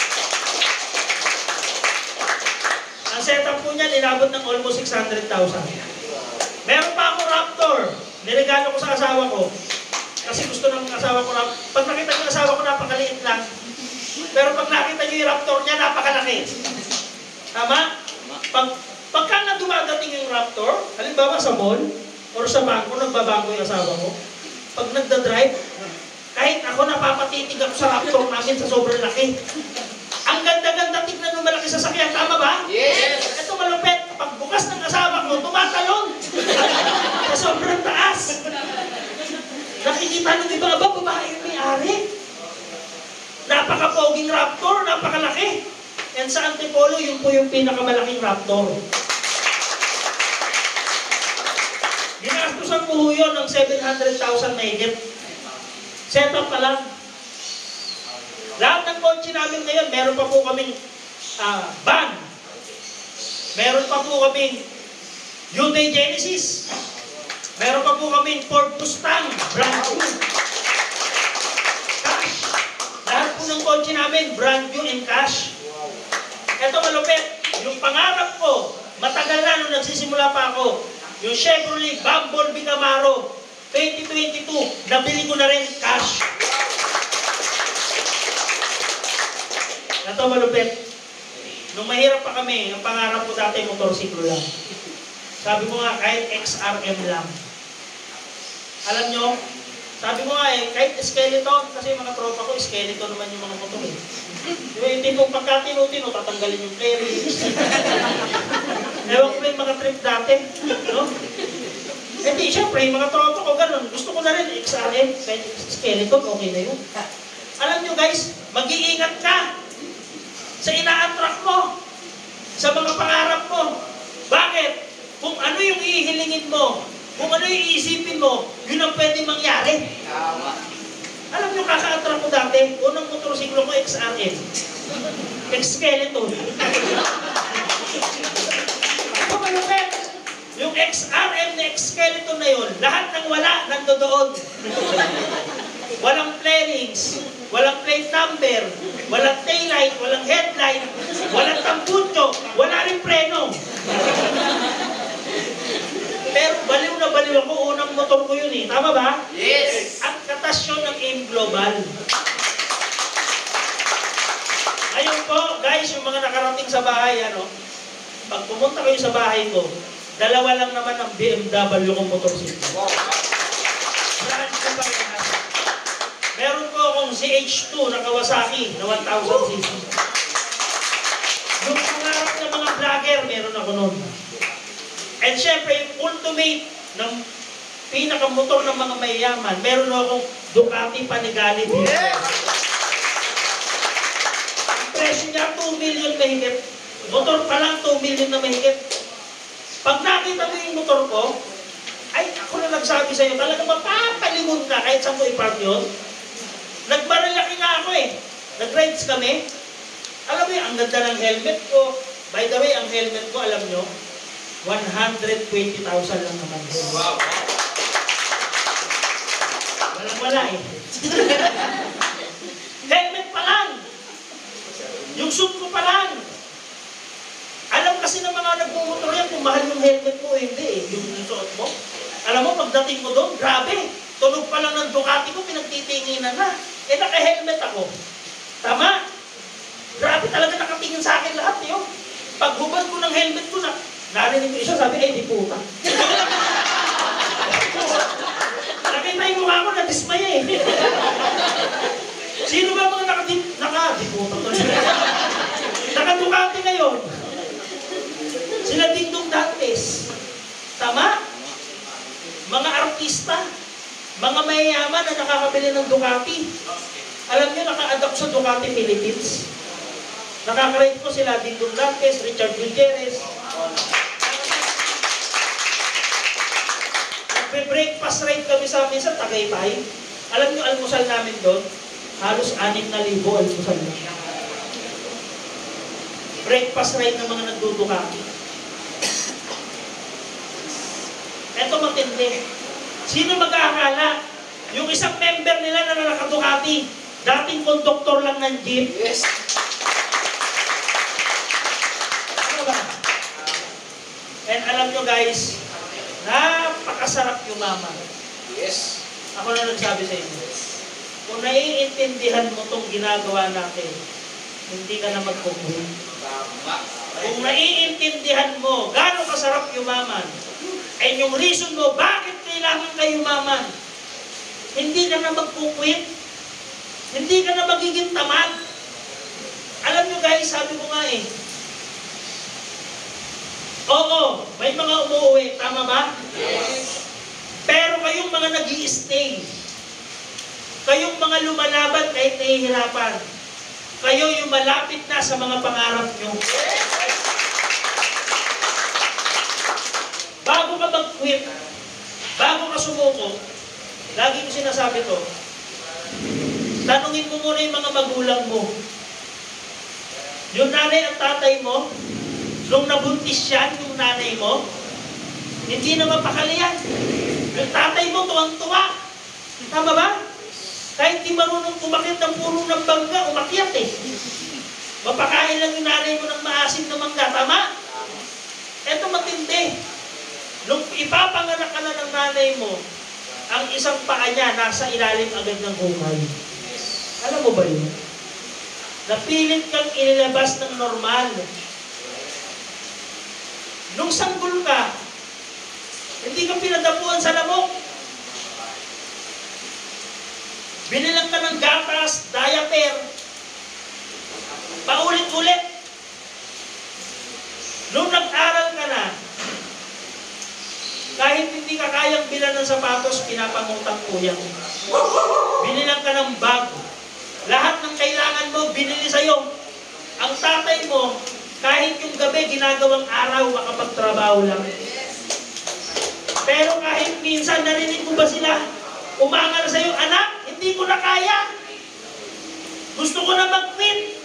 Ang setup po niyan, inabot ng almost six hundred thousand. Meron pa ako Raptor. Niregalo ko sa asawa ko. Kasi gusto ng asawa ko Raptor. Pag nakita niyo yung asawa ko, napakaliit lang. Pero pag nakita niyo yung Raptor niya, napakalaki. Tama? Pag, pagka na dumadating yung Raptor, halimbawa sa mall, or sa bangko, nagbabago yung asawa ko, pag nagda-drive, kahit ako napapatitig ako sa Raptor namin sa sobrang laki. Ang ganda-ganda tignan ng malaki sasakyan, tama ba? Yes! Ito malupit, pagbukas ng asawa ko, tumatalon. Sa sobrang taas. Nakikita ng iba, aba, babae yung may-ari. Napaka-poging Raptor, napakalaki. And sa Antipolo, yun po yung pinakamalaking Raptor. Ginastusan ko yun ng seven hundred thousand na higit. Setup pa lang. Lahat ng kotse namin ngayon, meron pa po kaming uh, van. Meron pa po kaming Hyundai Genesis. Meron pa po kaming Ford Mustang, brand new. Cash. Lahat po ng kotse namin, brand new and cash. Ito malupit, yung pangarap ko matagal na nung nagsisimula pa ako, yung Chevrolet Bumblebee Camaro, twenty twenty-two, nabili ko na rin cash. Ito malupit. Nung mahirap pa kami, ang pangarap ko dati motorsiklo lang. Sabi ko nga, kahit X R M lang. Alam nyo, sabi ko nga eh, kahit skeleton, kasi mga tropa ko, skeleton naman yung mga motor eh. Diba yung tipong pagka-tino-tino, tatanggalin yung clearings. Ewan ko ba yung mga trip dati, no? Eh di, syempre, yung mga tropa ko ganun, gusto ko na rin X R M, kahit skeleton, okay na yun. Alam nyo guys, mag-iingat ka sa ina-attract mo, sa mga pangarap mo. Bakit? Kung ano yung ihilingin mo, kung ano yung iisipin mo, yun ang pwede mangyari. Alam nyo, kaka-attract ko dati, unang motorsiklo ko, X R M. X-skeleton. Ako malupit. Yung X R M na X-skeleton na yun, lahat ng wala, nandoon. Walang flarings, walang plate number, walang taillight, walang headlight, walang tambucho, wala rin preno. Pero baliw na baliw ako, unang motor ko yun eh. Tama ba? Yes! Ang katasyon ng A I M Global. Ayun po, guys, yung mga nakarating sa bahay, ano, pag pumunta kayo sa bahay ko, dalawa lang naman ang B M W kong motorsiklo. Wow! Saan ko pa rin? Meron po akong Z H two na Kawasaki na one thousand c c. Yung pangarap ng mga vlogger, meron ako nun. And syempre, yung ultimate ng pinakamotor ng mga mayayaman, meron akong Ducati Panigale. Yes! Ang presyo niya, two million mahigit. Motor pa lang, two million na mahigit. Pag nakita mo yung motor ko, ay, ako na nagsabi sa'yo, talaga mapapalingon ka kahit saan ko i-park yun. Nagmarilaki nga ako eh. Nag-rides kami. Alam mo yun, ang ganda ng helmet ko. By the way, ang helmet ko, alam nyo, one hundred twenty thousand lang naman. Wow! Walang wala eh. Helmet pa lang. Yung suit ko pa lang. Alam kasi ng mga nagmumotor yan kung mahal yung helmet mo, hindi eh. Yung suot mo. Alam mo, pagdating mo doon, grabe. Tunog pa lang ng Ducati ko, pinagtitinginan na. Eh, naka-helmet ako. Tama. Grabe talaga nakatingin sa akin lahat yun. Pag hubad ko ng helmet ko, na, narinig ko isa, sabi, ay, di puta. Nakita yung mukha ko, na-dismaya eh. Sino ba mga naka-di naka-di puta to? Naka-Ducati ngayon. Sila Dingdong Dantes. Tama? Mga artista. Mga mayayaman na nakakabili ng Ducati. Alam niyo, naka-adapt sa Ducati Philippines. Nakaka-rate ko sila Dingdong Dantes, Richard Gutierrez. Nagbe-breakfast ride kami sa amin sa Tagaytay. Alam niyo, almusal namin doon, halos anim na libo almusal namin. Breakfast ride ng mga nagdudukati. Eto matindi. Sino mag-aakala? Yung isang member nila na nakadukati, dating conductor lang ng jeep. Yes! Ano ba? And alam nyo guys, napakasarap yumaman. Yes! Ako na nagsabi sa inyo. Kung naiintindihan mo itong ginagawa natin, hindi ka na magkukuhin. Tama! Kung naiintindihan mo, gano'ng kasarap yumaman, and yung reason mo, bakit kailangan kayo yumaman, hindi ka na magkukwit, hindi ka na magiging tamad. Alam nyo guys, sabi ko nga eh, oo, may mga umuwi, tama ba? Yes! Pero kayong mga nag-i-stay, kayong mga lumalaban kahit nahihirapan, kayo yung malapit na sa mga pangarap nyo. Bago ka mag-quit, bago ka sumuko, lagi ko sinasabi to, tanungin mo muna yung mga magulang mo. Yung nanay at tatay mo, nung nabuntis yan, yung nanay mo, hindi na mapakali yan. Yung tatay mo, tuwang-tuwa. Tama ba? Kahit di marunong umakyat ng puro ng bangga, umakyat eh. Mapakain lang yung nanay mo ng maasim na mangga. Tama? Eto matindi. Nung ipapanganak ka na ng nanay mo, ang isang paa niya nasa ilalim agad ng hukay. Alam mo ba yun? Napilit kang inilabas ng normal. Nung sanggol ka, hindi ka pinadapuan sa lamok. Binilang ka ng gatas, diaper, paulit-ulit. Nung nag-aral ka na, kahit hindi ka kayang bilan ng sapatos, pinapangutang kuya mo. Binilang ka ng bag. Lahat ng kailangan mo, binili sa'yo. Ang tatay mo, kahit yung gabi, ginagawang araw, makapagtrabaho lang. Pero kahit minsan, narinig mo ba sila? Umangal sa'yo, anak, hindi ko na kaya. Gusto ko na mag-quit.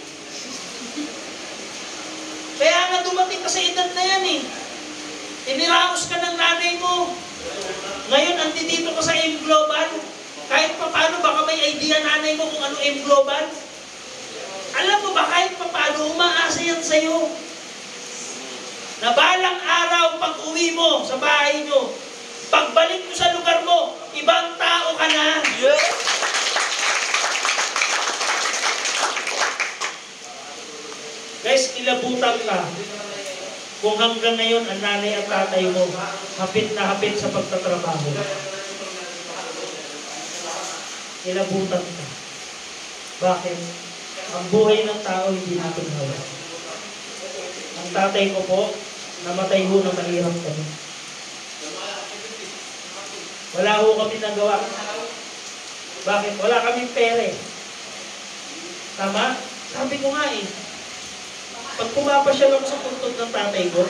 Kaya nga dumating ka sa edad na yan eh. Iniraos ka ng nanay mo. Ngayon, andito ka sa M Global. Kahit pa paano, baka may idea nanay mo kung ano M Global. Alam mo ba, kahit pa paano, umaasa yan sa'yo. Na balang araw, pag uwi mo sa bahay nyo, pagbalik mo sa lugar mo, ibang tao ka na. Yeah. Guys, kilabutan ka. Kung hanggang ngayon, ang nanay at tatay mo, hapit na hapit sa pagtatrabaho. Kilabutan ka. Bakit? Ang buhay ng tao hindi natin hawak. Ang tatay ko po, namatay ho na mahirap kami. Wala ho kami nagawa. Bakit? Wala kaming pere. Tama? Sabi ko nga eh, pag pumapasyal ako sa puntod ng tatay ko,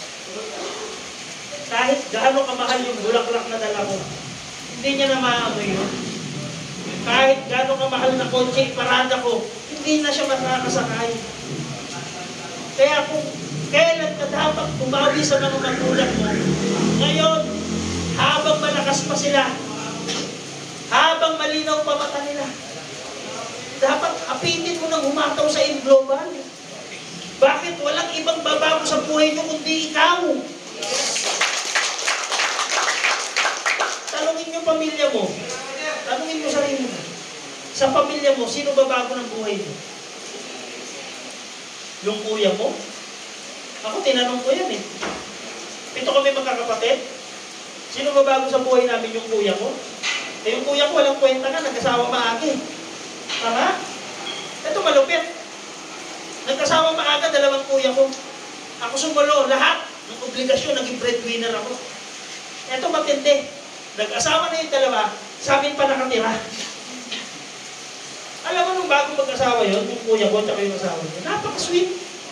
kahit gaano kamahal yung bulaklak na dala ko, hindi niya na maamoy yun. Kahit gaano kamahal na kotse, parada ko, hindi na siya makakasakay. Kaya kung kailan ka dapat tumawi sa mga magulang mo, ngayon, habang malakas pa sila, habang malinaw pa mata nila, dapat apitin mo nang humataw sa M Global. Bakit walang ibang babago sa buhay nyo kundi ikaw? Tanungin yung pamilya mo. Tanungin mo sarili mo. Sa pamilya mo, sino babago ng buhay mo? Yung kuya mo? Ako, tinanong ko yan eh. Pito kami magkakapatid. Sino babago sa buhay namin yung kuya ko? Eh, yung kuya ko, walang kwenta nga, nag-asawa maaga eh. Tama? Ito malupit. Nagkasama maaga, dalawang kuya ko. Ako sumulo, lahat ng obligasyon, naging breadwinner ako. Ito matindi. Nag-asawa na yung dalawa, sa amin pa nakatira. Alam mo nung bago mag-asawa yun, yung kuya ko, tsaka yung asawa niya, napaka-sweet.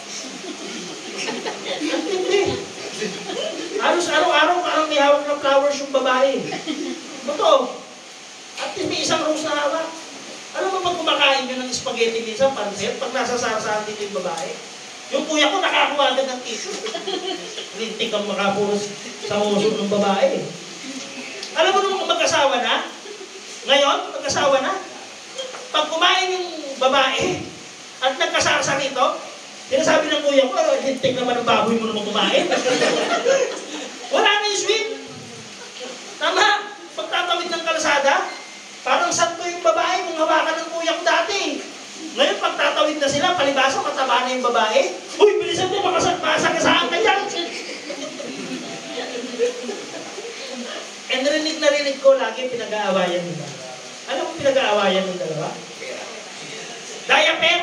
Ang tindi. Halos araw-araw, parang may hawak ng flowers yung babae. Totoo. At may isang rose na hawak. Alam mo pag kumakain nyo ng spaghetti minsan, pansit, pag nasa sarasahan dito yung babae, yung kuya ko nakakuha agad ng tissue. Lintik ang makapuros sa uso ng babae. Alam mo naman kung mag-asawa na, ngayon, mag-asawa na, pag kumain yung babae, at nagkasarsa rito, sinasabi ng kuya ko, lintik naman ang baboy mo naman kumain. Wala na yung sweet. Tama, pagtatawid ng kalsada, parang santo yung babae kung hawakan ng kuya ko dati. Ngayon, pag tatawid na sila, palibasa, mataba na yung babae. Uy, bilisan mo, makasagasaan ka dyan. And rinig na rinig ko, lagi pinag-aawayan nila. Alam mo pinag-aawayan ng dalawa? Diaper!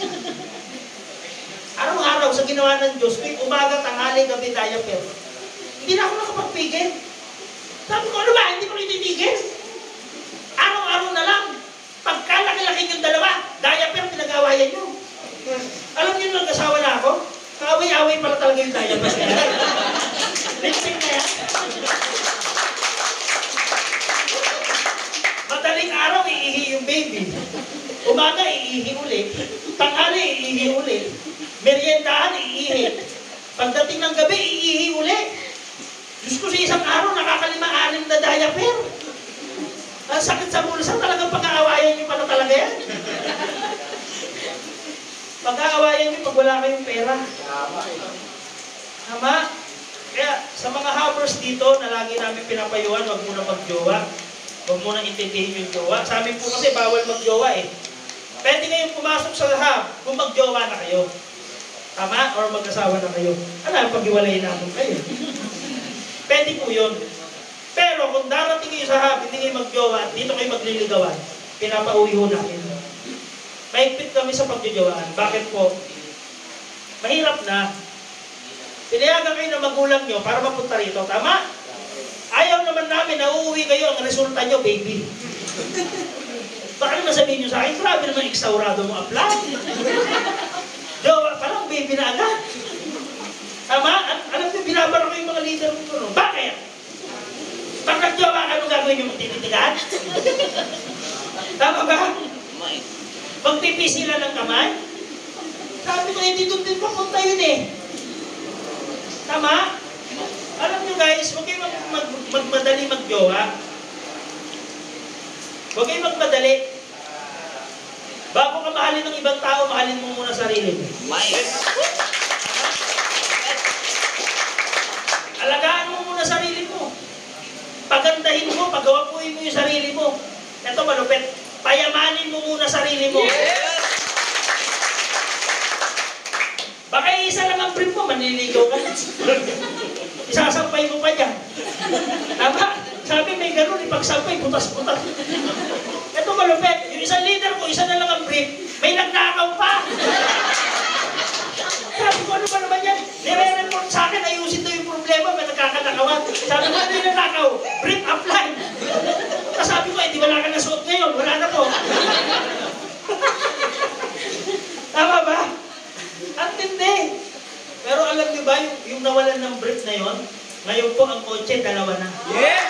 Araw-araw sa ginawa ng Diyos, tuwing umaga, tanghali, gabi, diaper. Hindi na ako nakapagpigil. Sabi ko, ano ba? Hindi ko nititigil. Araw-araw na lang. Pagkalaki-laki yung dalawa, diaper, pinag-awayan nyo. Alam niyo nung nag-asawa na ako? Kaaway-away pala talaga yung diaper. Lipstick na yan. Madaling araw, iihi yung baby. Umaga, iihi uli. Tanghali, iihi uli. Meriendahan, iihi. Pagdating ng gabi, iihi uli. Diyos ko sa isang araw, nakakalima-anim na diaper. Ang sakit sa bulsa, talagang pag-aawayan nyo pala talaga yan. Pag-aawayan nyo pag wala kayong pera. Tama. Kaya sa mga hoppers dito na lagi namin pinapayuhan, huwag muna mag-jowa. Huwag muna intindihin yung jowa. Sa amin po kasi bawal mag-jowa eh. Pwede kayong pumasok sa hub kung mag-jowa na kayo. Tama? Or mag-asawa na kayo. Ano, pag-iwalay namin kayo. Pwede po yun. Pero kung darating kayo sa hub, hindi kayo mag-jowa at dito kayo magliligawan, pinapauwi ho namin. Mahigpit kami sa pagjojowaan. Bakit po? Mahirap na. Pinayagan kayo ng magulang nyo para mapunta rito. Tama? Ayaw naman namin na uuwi kayo. Ang resulta nyo, baby. Baka naman sabihin nyo sa akin, grabe naman ekstaurado mo apply. Jowa, parang baby na agad. Tama? Alam nyo, binabara ko yung mga leader ko. Bakit? Pag nagjowa ka, anong gagawin nyo? Magtititigan? Tama ba? Magpipisi sila ng kamay? Sabi ko, hindi doon din papunta yun eh. Tama? Alam nyo guys, huwag kayo mag, mag, magmadali magjowa. Huwag kayo magmadali. Bago ka mahalin ng ibang tao, mahalin mo muna sarili mo. Alagaan mo muna sarili mo. Pagandahin mo, pagawapuin mo yung sarili mo. Ito malupit. Payamanin mo muna sarili mo. Baka isa lang ang brief mo, manliligaw ka. Isasampay mo pa dyan. Tama? Sabi may ganun, ipagsampay, butas-butas. Ito malupit. Yung isang leader ko, isa na lang ang brief, may nagnakaw pa. Sabi ko, ano ba naman yan? Nire-report sa akin, ayusin daw yung problema, may nagkakanakawan. Sabi ko, ano yung nanakaw? Brief apply. Tapos sabi ko, eh, di wala ka na suot ngayon, wala na po. Tama ba? Ang tindi. Pero alam niyo ba, yung, yung nawalan ng brief na yon, ngayon po ang kotse, dalawa na. Yes!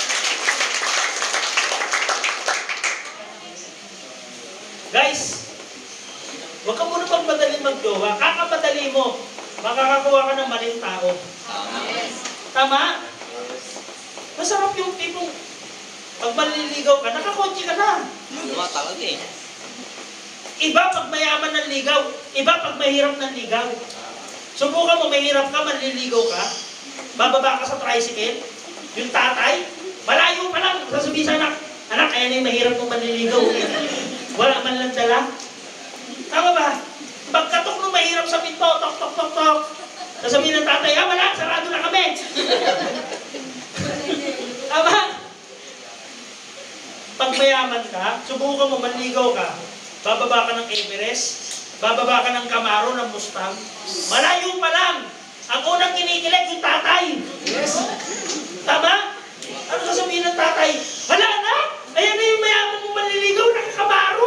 Guys, huwag ka muna pagmadali magjowa. Kakapadali mo, makakakuha ka ng maling tao. Tama? Masarap yung tipong pag maliligaw ka, nakakotse ka na. Mga talaga eh. Iba pag mayaman ng ligaw, iba pag mahirap ng ligaw. Subukan mo, mahirap ka, manliligaw ka, bababa ka sa tricycle, yung tatay, malayo pa lang, sasabihin sa anak, anak, kaya na yung mahirap mong manliligaw. Wala man lang dala. Tama ba? Pagkatok nung mahirap sa pinto, tok, tok, tok, tok, sasabihin ng tatay, ah, wala, sarado na kami. Tama? Pag mayaman ka, subukan mo, manligaw ka, bababa ka ng Everest, bababa ka ng Camaro, ng Mustang, malayo pa lang. Ang unang kinikilig yung tatay. Yes. Tama? Ano sasabihin ng tatay? Hala na! Ayan na yung mayaman mong manliligaw, naka-Camaro.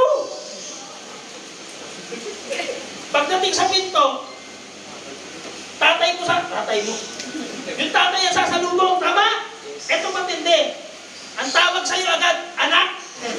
Pagdating sa pinto, tatay mo sa... Tatay mo. Yung tatay ang sasalubong, tama? Eto matindi. Ang tawag sa'yo agad, anak.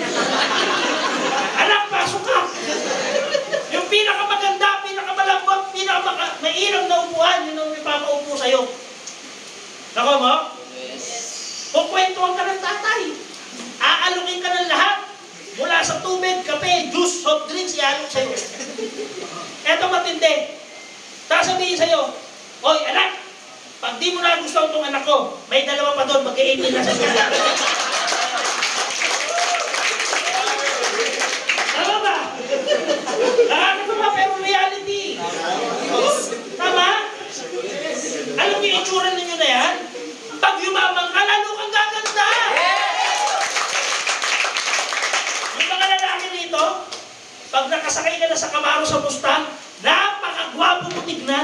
Anak, pasok ka. Yung pinakamaganda, pinakamalambot, pinakamainam na upuan, yun ang ipapaupo sa'yo. Nako mo? Yes. Kukwentuhan ka ng tatay. Aalukin ka ng lahat. Mula sa tubig, kape, juice, soft drinks, ialok sa'yo. Eto matindi. Sasabihin sa'yo, oy, anak, pag di mo na gusto itong anak ko, may dalawa pa doon, mag-i-eighteen na sa school. Tama ba? Nakakita ba, pero reality. Tama? Alam niyo yung itsura ninyo na yan? Pag yumamang ka, lalo kang gaganda. Yung mga lalaki dito, pag nakasakay ka na sa Camaro sa Mustang, napakagwapo mo tignan.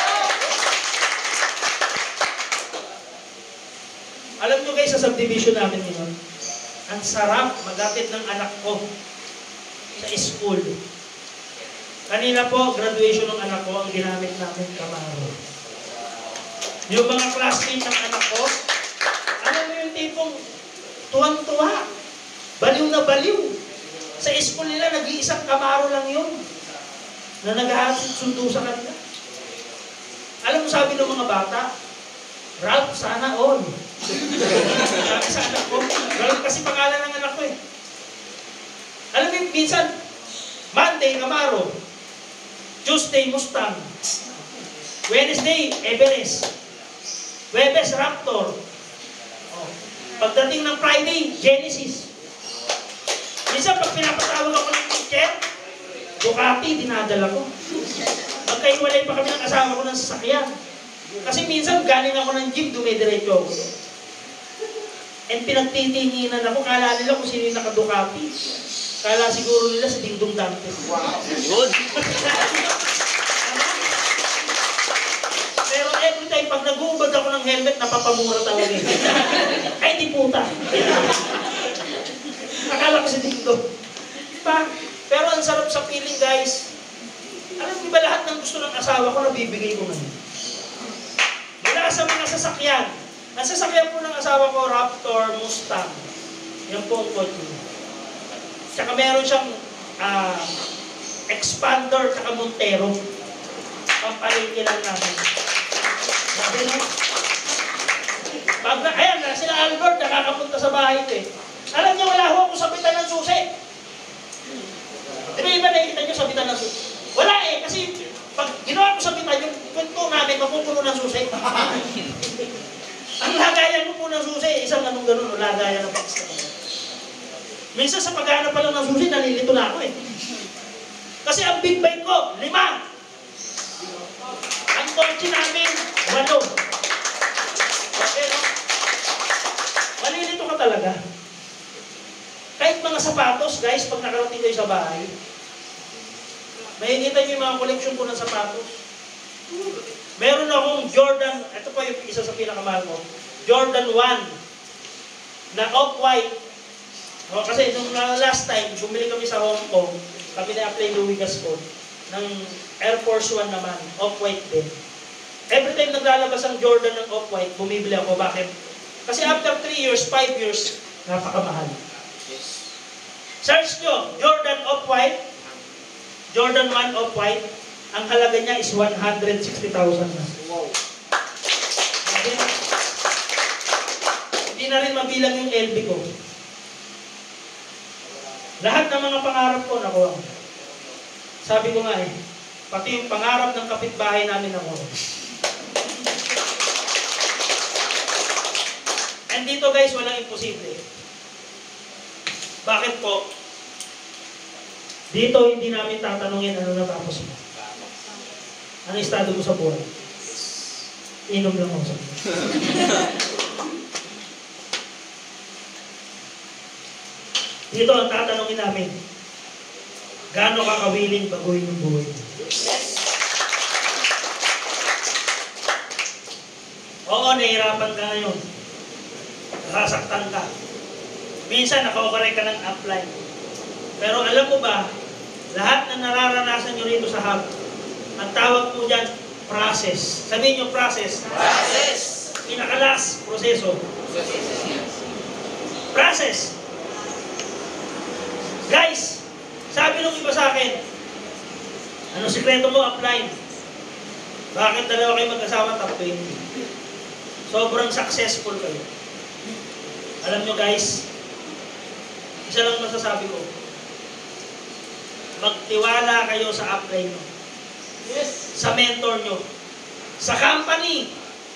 Alam nyo guys, sa subdivision namin yun, ang sarap magatid ng anak ko sa school. Kanina po, graduation ng anak ko, ang ginamit namin Camaro. Yung mga classmates ng anak ko, alam mo yung tipong tuwang-tuwa, baliw na baliw. Sa school nila, nag-iisang Camaro lang yun, na naghahatid sundo sa kanila. Alam mo sabi ng mga bata, Ralph, sana all. Sabi sa anak ko, Ralph kasi pangalan ng anak ko eh. Alam mo, minsan, Monday, Camaro. Tuesday, Mustang. Wednesday, Everest. Webes, Raptor. Oh. Pagdating ng Friday, Genesis. Minsan, pag pinapatawag ako ng teacher, Ducati, dinadala ko. Magkaiwalay pa kami ng asawa ko ng sasakyan. Kasi minsan, galing ako ng gym, dumidiretso ako. And pinagtitinginan ako, kala nila kung sino yung naka-Ducati. Kala siguro nila si Dingdong Dante. Wow. Good. Pero every time, pag nag-uubad ako ng helmet, napapamura talaga eh. Ay, di puta. Akala ko si Dingdong. Diba? Pero ang sarap sa feeling, guys. Alam niyo ba lahat ng gusto ng asawa ko, nabibigay ko ngayon? Mula sa mga sasakyan. Ang sasakyan po ng asawa ko, Raptor, Mustang. Yan po ang kotse. Tsaka meron siyang uh, expander, tsaka Montero. Pampalingki lang namin. Sabi mo? Pag na, ayan na, sila Albert, nakakapunta sa bahay ko eh. Alam niyo, wala ho ako sabitan ng susi. Di ba iba nakikita niyo sabitan ng susi? Wala eh, kasi pag ginawa ko sabitan, yung kwento namin, mapupuno ng susi. Ang lagayan mo po ng susi, isang anong ganun, o lagayan ng box. Minsan sa paghahanap pa lang ng susi, nalilito na ako eh. Kasi ang big bike ko, lima. Ang kotse namin, walo. Okay, no? Malilito ka talaga. Kahit mga sapatos, guys, pag nakarating kayo sa bahay, makikita niyo yung mga koleksyon ko ng sapatos. Meron akong Jordan, ito pa yung isa sa pinakamahal ko, Jordan one na off-white. O, kasi nung last time, bumili kami sa Hong Kong, kami na-apply Louis Gascon, ng Air Force One naman, off-white din. Every time naglalabas ang Jordan ng off-white, bumibili ako. Bakit? Kasi after three years, five years, napakamahal. Search nyo, Jordan off-white, Jordan one off-white, ang halaga niya is one hundred sixty thousand na. Wow. Okay? Hindi na rin mabilang yung L B ko. Lahat ng mga pangarap ko, nakuha ko. Sabi ko nga eh, pati yung pangarap ng kapitbahay namin nakuha. And dito guys, walang imposible. Bakit po? Dito hindi namin tatanungin ano natapos mo. Ang estado mo sa buhay. Inom lang ako sa Dito ang tatanungin namin, gaano ka kawiling baguhin yung buhay mo? Oo, nahihirapan ka ngayon. Nasasaktan ka. Minsan naka-correct ka ng apply. Pero alam mo ba, lahat na nararanasan nyo rito sa hub, ang tawag po dyan, process. Sabihin nyo, process. Process. Pinakalas, proseso. Process. Guys, sabi nung iba sa akin, anong sikreto mo, apply? Bakit dalawa kayo mag-asawa, top twenty? Sobrang successful kayo. Alam nyo guys, isa lang masasabi ko, magtiwala kayo sa apply nyo. Yes. Sa mentor nyo. Sa company.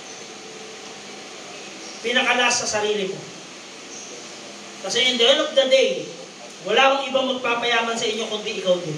Pinakalas sa sarili mo. Kasi in the end of the day, wala akong ibang magpapayaman sa inyo kundi ikaw din.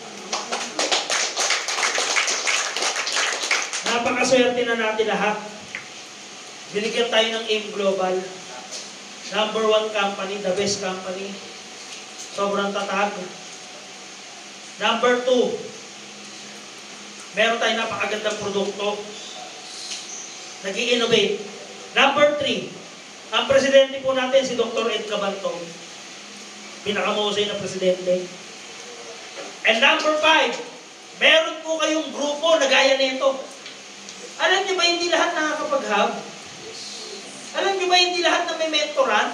Napakaswerte na natin lahat. Binigyan tayo ng AIM Global. Number one company, the best company. Sobrang tatag. Number two, meron tayong napakagandang produkto. Nag-i-innovate. Number three, ang presidente po natin si Doctor Ed Cabantong. Pinakamahusay na presidente. And number five, meron po kayong grupo na gaya nito. Alam niyo ba hindi lahat nakakapag-hub? Alam niyo ba hindi lahat na may mentoran?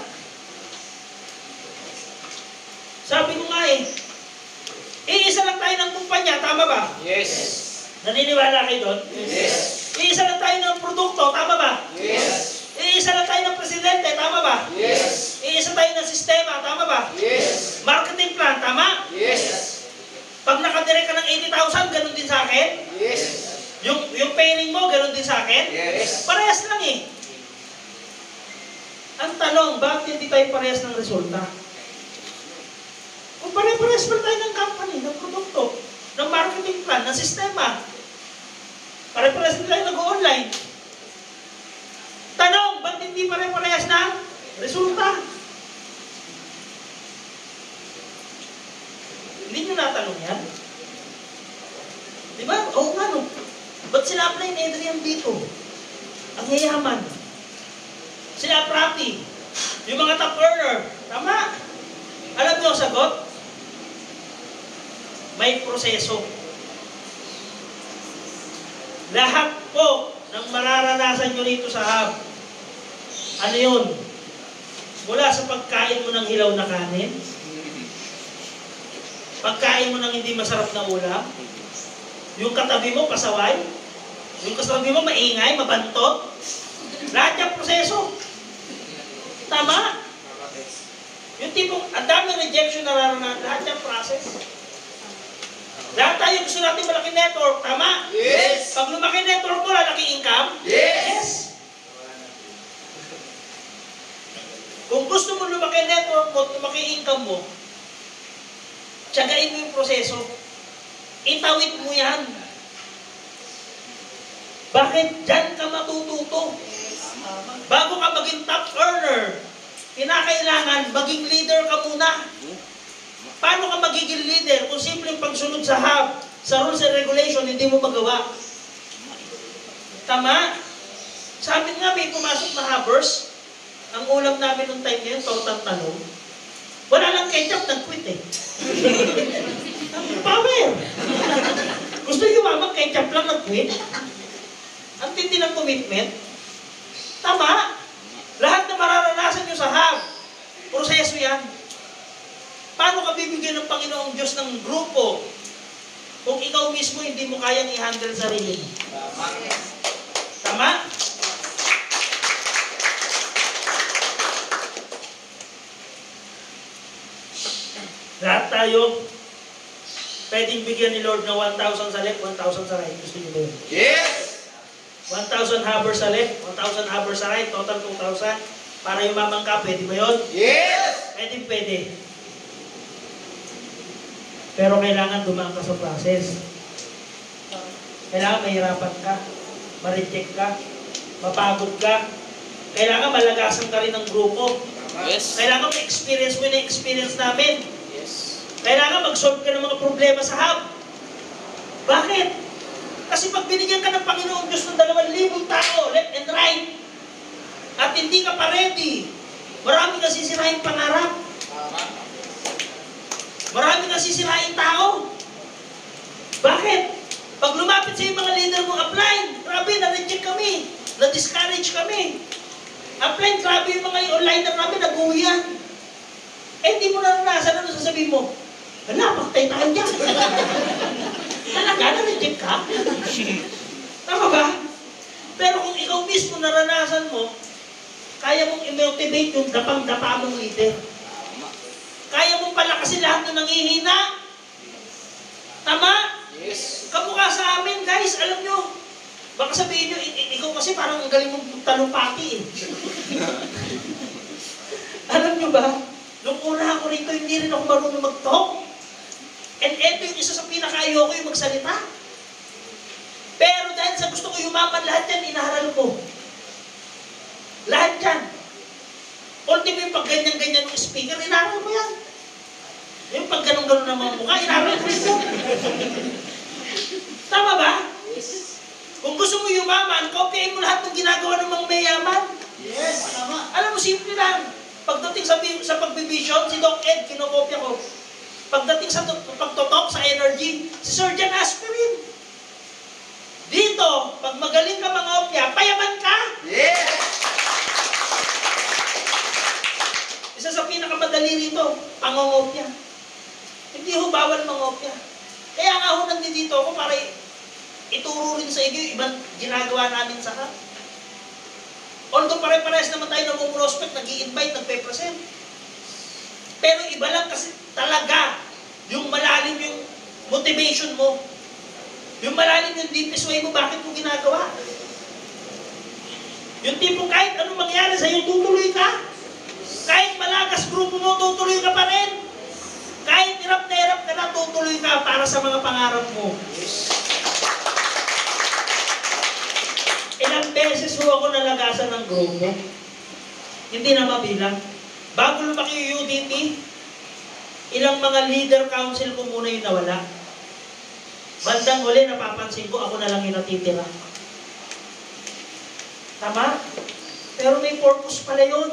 Sabi ko nga eh, iisa lang tayo ng kumpanya, tama ba? Yes. Naniniwala kayo doon? Yes. Iisa lang tayo ng produkto, tama ba? Yes. Iisa lang tayo ng presidente, tama ba? Yes. Iisa tayo ng sistema, tama ba? Yes. Marketing plan, tama? Yes. Pag nakadirect ka ng eighty thousand, ganun din sa akin? Yes. Yung, yung pairing mo, ganun din sa sa akin? Yes. Parehas lang eh. Ang tanong, bakit hindi tayo parehas ng resulta? Kung pare-parehas pa tayo ng company, ng produkto, ng marketing plan, ng sistema, pare-parehas tayo nag-online. Tanong, bakit hindi pare-parehas ng resulta? Hindi nyo natanong yan? Di ba? Oo nga no. Ba't sina-apply ni Adrian dito? Ang yayaman. Sila Raffy. Yung mga top earner. Tama. Alam nyo ang sagot? May proseso. Lahat po ng mararanasan nyo rito sa hub. Ano yun? Mula sa pagkain mo ng hilaw na kanin, pagkain mo ng hindi masarap na ulam, yung katabi mo pasaway, yung katabi mo maingay, mabantot, lahat yung proseso. Tama? Yung tipong, ang daming rejection na naranasan, lahat yung process. Lahat tayo gusto natin malaking network, tama? Yes. Pag lumaki network mo, lalaki income? Yes. Yes. Kung gusto mo lumaki network mo, lumaki income mo, tiyagain mo yung proseso. Itawid mo yan. Bakit? Diyan ka matututo. Bago ka maging top earner, kinakailangan maging leader ka muna. Paano ka magiging leader kung simpleng pagsunod sa hub, sa rules and regulation, hindi mo magawa? Tama? Sa amin nga, may pumasok na hubbers. Ang ulam namin nung time ngayon, tortang talong. Wala lang ketchup, nag-quit eh. Power! Gusto yung mama, ketchup lang nag-quit? Ang tindi ng commitment. Tama? Lahat na mararanasan nyo sa hub, proseso yan. Paano ka bibigyan ng Panginoong Diyos ng grupo kung ikaw mismo hindi mo kayang i-handle sarili mo? Tama? Lahat tayo, pwedeng bigyan ni Lord ng one thousand sa left, one thousand sa right. Gusto niyo ba yun? Yes. one thousand hover sa left, one thousand hover sa right, total two thousand. Para yung mamang ka, pwede ba yun? Yes. Pwede, pwede. Pero kailangan dumaan ka sa process. Kailangan mahirapan ka, ma-reject ka, mapagod ka. Kailangan malagasan ka rin ng grupo. Yes. Kailangan ma-experience mo yung experience namin. Yes. Kailangan mag-solve ka ng mga problema sa hub. Bakit? Kasi pag binigyan ka ng Panginoong Diyos ng dalawang libong tao, left and right, at hindi ka pa ready, marami kang sisirain pangarap. Marami kang sisirain tao. Bakit? Pag lumapit sa yung mga leader mo, apply. Grabe, na-reject kami. Na-discourage kami. Apply, grabe yung mga online na kami, nag-uwi yan. Eh, hindi mo naranasan, ano sasabihin mo? Wala, paktay tayo dyan. Talaga, na-reject ka? Tama ba? Pero kung ikaw mismo naranasan mo, kaya mong i-motivate yung dapang-dapa mong leader. Kaya mong palakasin lahat ng nangihina. Tama? Yes. Kamukha sa amin, guys, alam nyo. Baka sabihin nyo, ikaw kasi parang ang galing mong talumpati eh. Alam nyo ba? Nung una ako rito, hindi rin ako marunong mag-talk. And eto yung isa sa pinaka-ayoko yung magsalita. Pero dahil sa gusto ko yumaman, lahat yan, inaharal ko. Lahat yan. Ultimo yung pag ganyan-ganyan ng speaker, inaharal ko yan. Yung pag ganun-ganun ng mga mukha, inaharal ko rin. Tama ba? Yes. Kung gusto mo yumaman, kopyain mo lahat ng ginagawa ng mga mayaman. Yes. Tama. Alam mo, simple lang. Pagdating sa, sa pagbibisyon, si Doc Ed, kinokopya ko. Pagdating sa pagtotok, sa energy, si Surgeon Aspirin. Dito, pag magaling ka mangopya, payaman ka. Yes. Isa sa pinakamadali rito, pangongopya. Hindi ho bawal mangopya. Kaya nga ho nandito ako para ituro rin sa inyo yung ibang ginagawa namin sa hub. Although pare-pares naman tayo nag-prospect, nag-i-invite, nagpe-present. Pero iba lang kasi talaga yung malalim yung motivation mo. Yung malalim yung deepest way mo, bakit mo ginagawa? Yung tipong kahit anong mangyari sa'yo, tutuloy ka. Kahit malakas grupo mo, tutuloy ka pa rin. Kahit hirap na hirap ka na, tutuloy ka para sa mga pangarap mo. Ilang beses ho ako nalagasan ng grupo. Hindi na mabilang. Bago lumaki yung U D T, ilang mga leader council ko muna yung nawala. Bandang huli, napapansin ko, ako na lang yung natitira. Tama? Pero may purpose pala yun.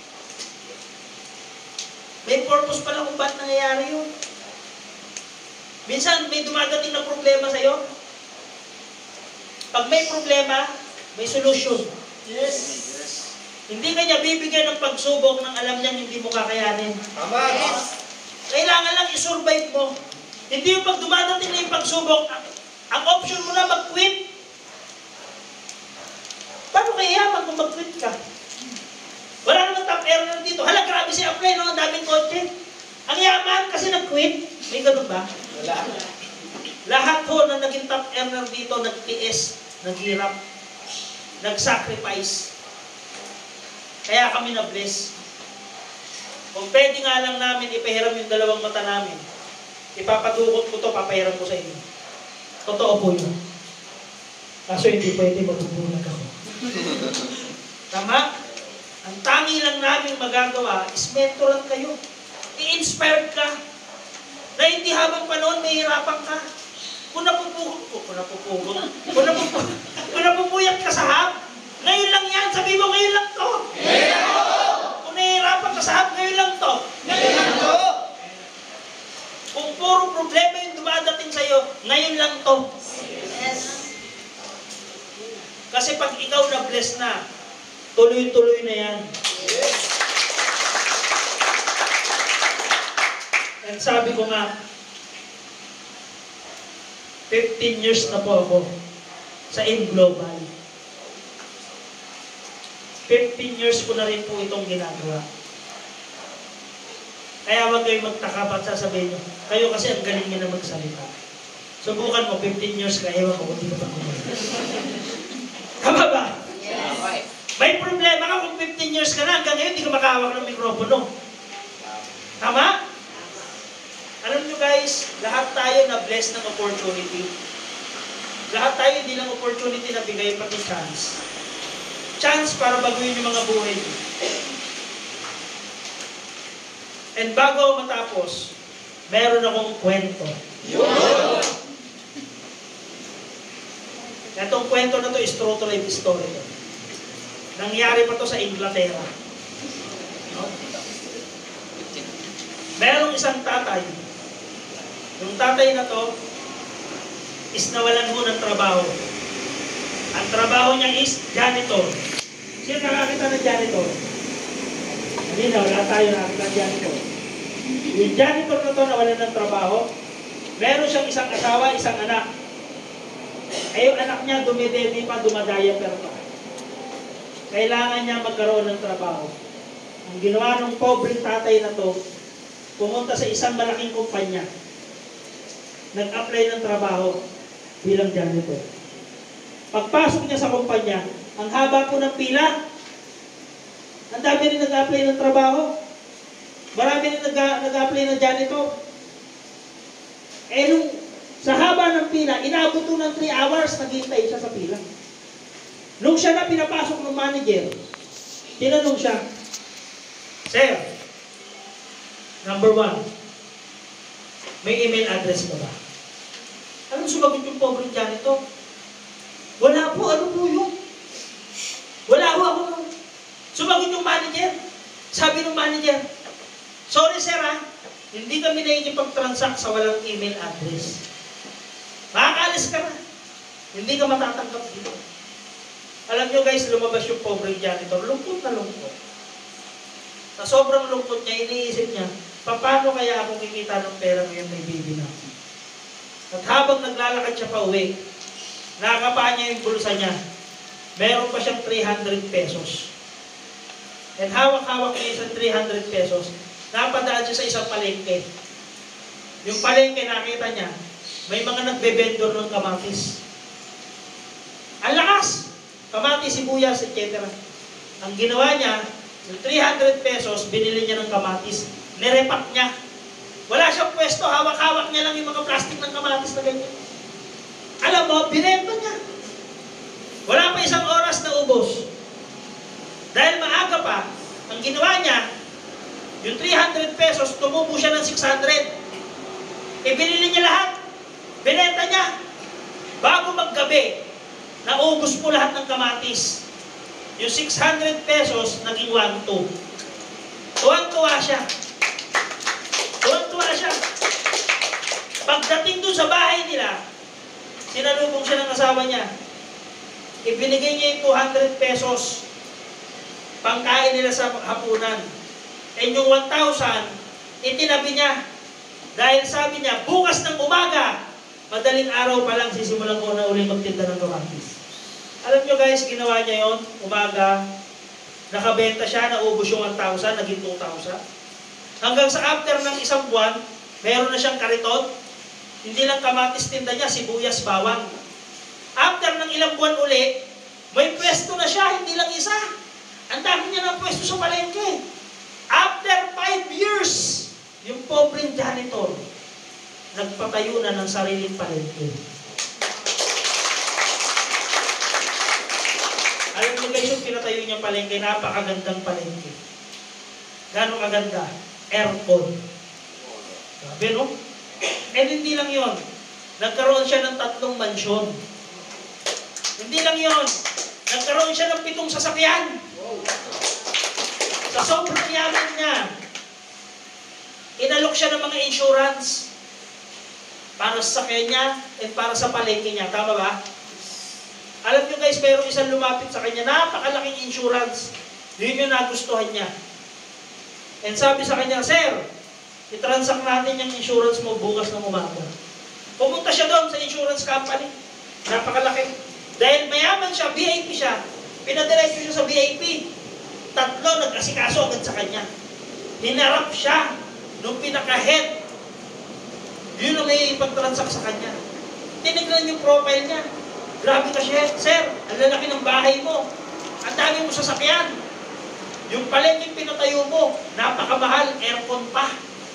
May purpose pala kung ba't nangyayari yun. Minsan, may dumadating na problema sa'yo. Pag may problema, may solution. Yes. Hindi ka niya bibigyan ng pagsubok nang alam niyang hindi mo kakayanin. Tama. Kailangan lang i-survive mo. Hindi yung pag dumadating na yung pagsubok, ang, ang option mo na mag-quit. Paano kaya yaman kung mag-quit ka? Wala naman top error dito. Hala, grabe si apply, no? Ang daming kotse. Ang yaman kasi nag-quit. May ganun ba? Wala. Lahat ho na naging top earner dito, nag-tiis, naghirap, nag-sacrifice. Kaya kami na-bless. Kung pwede nga lang namin ipahiram yung dalawang mata namin, ipapadukot ko to, papahiram ko sa inyo. Totoo po yun. Kaso hindi pwede, mabubulag ako. Tama? Ang tangi lang namin magagawa is mentoran kayo. I-inspired ka. Na hindi habang panahon may hirapan ka. Kung napupugot ko, kung napupugot, kung napupugot, kung napupuyat ka sa hap, ngayon lang yan, sabi mo ngayon lang to. Ngayon lang to. Kung nahihirapan ka sa hap, ngayon lang to. Ngayon lang to. Kung puro problema yung dumadating sa'yo, ngayon lang to. Yes. Kasi pag ikaw na-bless na, tuloy-tuloy na yan. Yes. And sabi ko nga, fifteen years na po ako sa InGlobal. fifteen years ko na rin po itong ginagawa. Kaya huwag kayo magtaka at sasabihin nyo, kayo kasi ang galing nyo na magsalita. Subukan mo, fifteen years ka, ewan ko, hindi ka pa kumulong. Tama ba? Yes. May problema ka kung fifteen years ka na, hanggang ngayon hindi ka makahawak ng mikropono. Tama? Alam nyo guys, lahat tayo na-bless ng opportunity. Lahat tayo hindi lang opportunity na bigay, pati chance. Chance para baguhin yung mga buhay nyo. And bago matapos, meron akong kwento. Itong kwento na to is true to life story. Nangyari pa to sa Inglaterra. No? Merong isang tatay. Yung tatay na to is nawalan mo ng trabaho. Ang trabaho niya is janitor. Sino nakakita ng janitor? Hindi na, wala tayo nakakita ng janitor. Yung janitor na to nawalan ng trabaho, meron siyang isang asawa, isang anak. Ay yung anak niya dumidedi pa, dumadaya pa. Kailangan niya magkaroon ng trabaho. Ang ginawa ng pobreng tatay na to, pumunta sa isang malaking kumpanya. Nag-apply ng trabaho bilang janitor. Pagpasok niya sa kumpanya, ang haba po ng pila. Ang dami rin nag-apply ng trabaho. Marami rin nag-apply ng janitor. Eh nung sa haba ng pila, inabot po ng three hours, naghihintay siya sa pila. Nung siya na pinapasok ng manager, tinanong siya, Sir, number one, may email address mo ba? Anong sumagot yung pobreng janitor? Wala po, ano po yun? Wala po ako. Sumagot yung manager. Sabi ng manager, sorry sir ha, hindi kami nakikipag-transact sa walang email address. Makakaalis ka na. Hindi ka matatanggap dito. Alam nyo guys, lumabas yung pobreng janitor. Lungkot na lungkot. Sa sobrang lungkot niya, iniisip niya, paano kaya ako kikita ng pera ngayon may baby na? At habang naglalakad siya pa uwi, nakakapaan niya yung bulsa niya. Meron pa siyang three hundred pesos. And hawak-hawak niya yung three hundred pesos. Napadaan siya sa isang palengke. Yung palengke, nakita niya, may mga nagbe-vendor ng kamatis. Ang lakas! kamatis, sibuyas, et cetera. Ang ginawa niya, yung three hundred pesos, binili niya ng kamatis. Nirepack niya. Wala siyang pwesto, hawak-hawak niya lang yung mga plastic ng kamatis na ganyan. Alam mo, binenta niya. Wala pa isang oras na ubos. Dahil maaga pa, ang ginawa niya, yung three hundred pesos, tumubo siya ng six hundred. E binili niya lahat. Binenta niya. Bago maggabi, naubos mo lahat ng kamatis. Yung six hundred pesos, naging one two. Tuwang-tuwa siya. Tuwang-tuwa siya. Pagdating doon sa bahay nila, sinalubong siya ng asawa niya. Ibinigay niya yung two hundred pesos. Pangkain nila sa hapunan. And yung one thousand, itinabi niya. Dahil sabi niya, bukas ng umaga, madaling araw pa lang, sisimulan ko na uli magtinda ng kamatis. Alam nyo guys, ginawa niya yon, umaga, nakabenta siya, naubos yung one thousand, naging two thousand. Hanggang sa after ng isang buwan, meron na siyang kariton. Hindi lang kamatis tinda niya, sibuyas, bawang. After ng ilang buwan uli, may pwesto na siya, hindi lang isa. Ang dami niya ng pwesto sa palengke. After five years, yung pobreng janitor, nagpatayo na ng sariling palengke. Alam mo guys, yung pinatayo niyang palengke, napakagandang palengke. Gano'ng kaganda? Aircon. Sabi, no? And hindi lang yon. Nagkaroon siya ng tatlong mansyon. Hindi lang yon. Nagkaroon siya ng pitong sasakyan. Sa sobrang yaman niya, inalok siya ng mga insurance para sa sakyan niya at para sa palengke niya. Tama ba? Alam niyo guys, mayroong isang lumapit sa kanya, napakalaking insurance. Yun yung nagustuhan niya. And sabi sa kanya, Sir, i-transact natin yung insurance mo bukas ng umaga. Pumunta siya doon sa insurance company. Napakalaki. Dahil mayaman siya, V I P siya, pinadiretso siya sa V I P. Tatlo nag-asikaso agad sa kanya. Hinarap siya nung pinaka-head. Yun ang may ipag-transact sa kanya. Tinignan yung profile niya. Grabe ka siya, Sir, ang lalaki ng bahay mo. Ang dami mo sasakyan. Yung palengke pinatayo mo, napakamahal, aircon pa.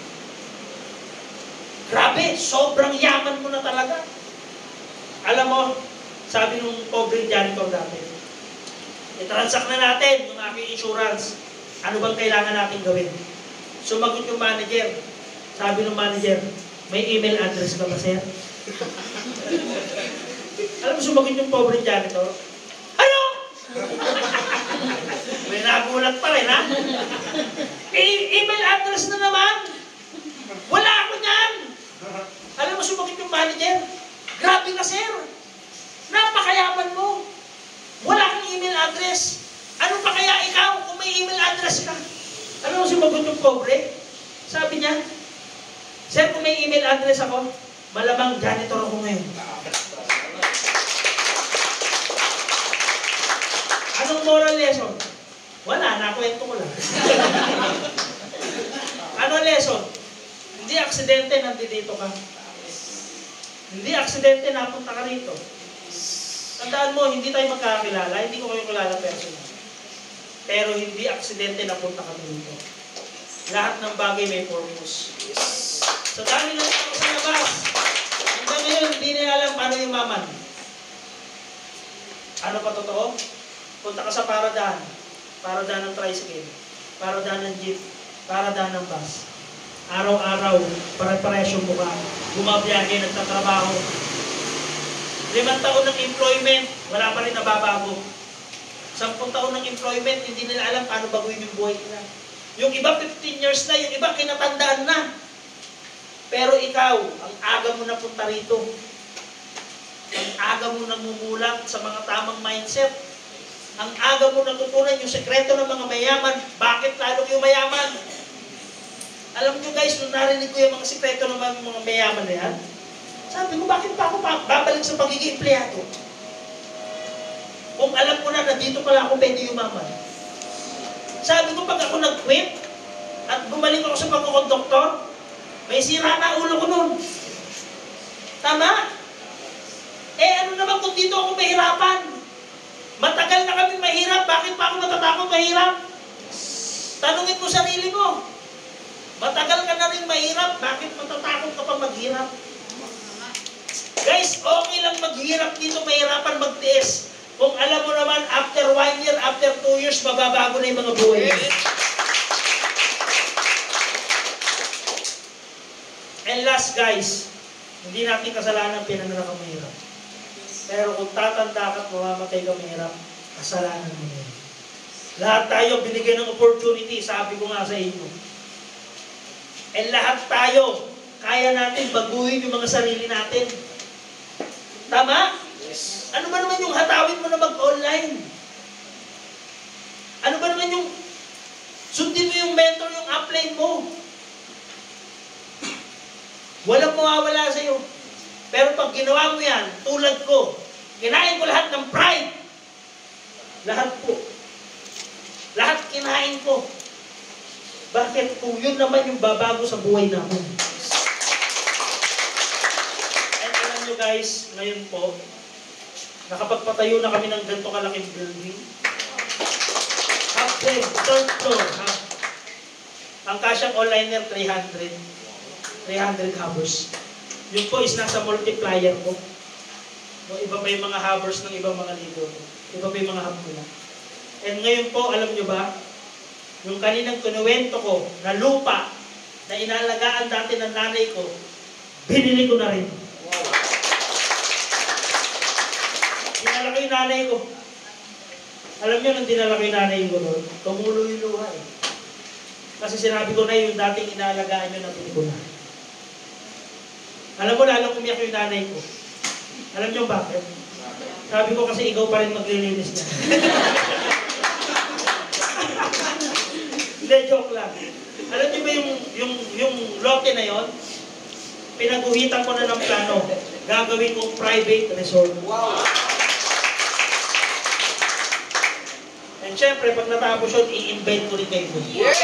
Grabe, sobrang yaman mo na talaga. Alam mo, sabi nung pobre janitor dati, i-transact na natin yung aking insurance. Ano bang kailangan natin gawin? Sumagot yung manager. Sabi ng manager, may email address ka ba, sir? Alam mo, sumagot yung pobre janitor. Ano? May nagulat pa rin, ha? E- email address na naman. Wala ako niyan. Alam mo, sumagot yung manager. Grabe ka, sir. Napakayaman mo. Wala kang email address. Ano pa kaya ikaw kung may email address ka? Alam mo, sumagot yung pobre. Sabi niya, Sir, kung may email address ako, malamang janitor ako ngayon. Anong moral lesson? Wala, nakwento ko lang. Ano lesson? Hindi aksidente nandito ka. Hindi aksidente napunta ka rito. Tandaan mo, hindi tayo magkakilala, hindi ko kayo kilala personal. Pero hindi aksidente napunta kami dito. Lahat ng bagay may purpose. Sa dami ng tao sa labas, hanggang ngayon, hindi nila alam paano yumaman. Ano pa totoo? Punta ka sa paradahan. Paradahan ng tricycle. Paradahan ng jeep. Paradahan ng bus. Araw-araw, pare-paresyo mo ka. Bumabiyahe, nagtatrabaho. Limang taon ng employment, wala pa rin nababago. Sampung taon ng employment, hindi nila alam paano baguhin yung buhay nila. Yung iba fifteen years na, yung iba kinatandaan na. Pero ikaw, ang aga mo na punta rito. Ang aga mo namumulat sa mga tamang mindset. Ang aga mo natutunan yung sekreto ng mga mayaman. Bakit lalo yung mayaman? Alam nyo guys, nung narinig ko yung mga sekreto ng mga, mga mayaman na yan, sabi ko, bakit pa ako babalik sa pagiging empleyado? Kung alam ko na na dito pala ako pwede yumaman. Sabi ko, pag ako nag-quit at bumalik ako sa pagkakonduktor, may sira na ulo ko nun. Tama? Eh ano naman kung dito ako mahirapan? Matagal na kami mahirap, bakit pa ako natatakot mahirap? Tanungin mo sarili mo. Matagal ka na rin mahirap, bakit matatakot ka pa maghirap? Guys, okay lang maghirap dito, mahirapan magtiis. Kung alam mo naman, after one year, after two years, mababago na yung mga buhay. And last guys, hindi natin kasalanan pinanganak ang mahirap. Pero kung tatanda ka at mamamatay ka mahirap, kasalanan mo yun. Lahat tayo binigyan ng opportunity, sabi ko nga sa inyo. And lahat tayo, kaya natin baguhin yung mga sarili natin. Tama? Yes. Ano ba naman yung hatawin mo na mag-online? Ano ba naman yung sundin mo yung mentor, yung upline mo? Walang mawawala sa'yo. Pero pag ginawa mo yan, tulad ko, kinain ko lahat ng pride. Lahat po. Lahat kinain ko. Bakit? Kung yun naman yung babago sa buhay namin. And alam nyo guys, ngayon po, nakapagpatayo na kami ng ganito kalaking building. Half bed, third floor, half. Ang kasyang onliner, three hundred. three hundred hovers. Yun po is nasa multiplier po. No, iba pa yung mga hovers ng ibang mga ligo. Iba pa yung mga hub nila. And ngayon po, alam nyo ba, yung kaninang kinuwento ko na lupa na inalagaan dati ng nanay ko, binili ko na rin. Wow. Dinala ko yung nanay ko. Alam nyo, nung dinala ko yung nanay ko doon, tumulo yung luha eh. Kasi sinabi ko na yung dating inalagaan nyo na binili ko na. Alam mo, lalong umiyak yung nanay ko. Alam nyo bakit? Sabi ko kasi ikaw pa rin maglilinis niya. Hindi, joke lang. Alam nyo ba yung, yung, yung lote na yon? Pinaguhitan ko na ng plano. Gagawin kong private resort. Wow! And syempre, pag natapos yun, i-invite ko rin kayo. Yes!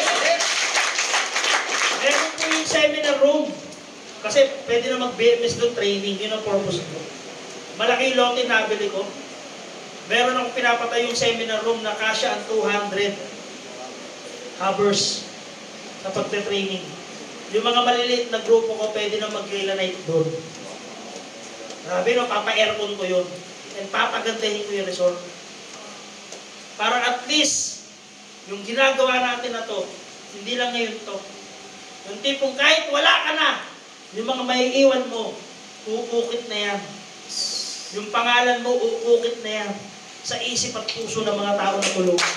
Meron po yung seminar room. Kasi pwede na mag-B M S doon training. Yun ang purpose ko. Malaki yung lote na nabili ko. Meron akong pinapatay yung seminar room na kasya ang two hundred hovers sa pagte-training. Yung mga maliliit na grupo ko, pwede na mag-gala night doon. Grabe no, papa-aircon ko yun. And papagandahin ko yung resort. Para at least, yung ginagawa natin na to, hindi lang ngayon to. Yung tipong kahit wala ka na, yung mga maiiwan mo, uukit na yan. Yung pangalan mo, uukit na yan sa isip at puso ng mga tao na tulungan.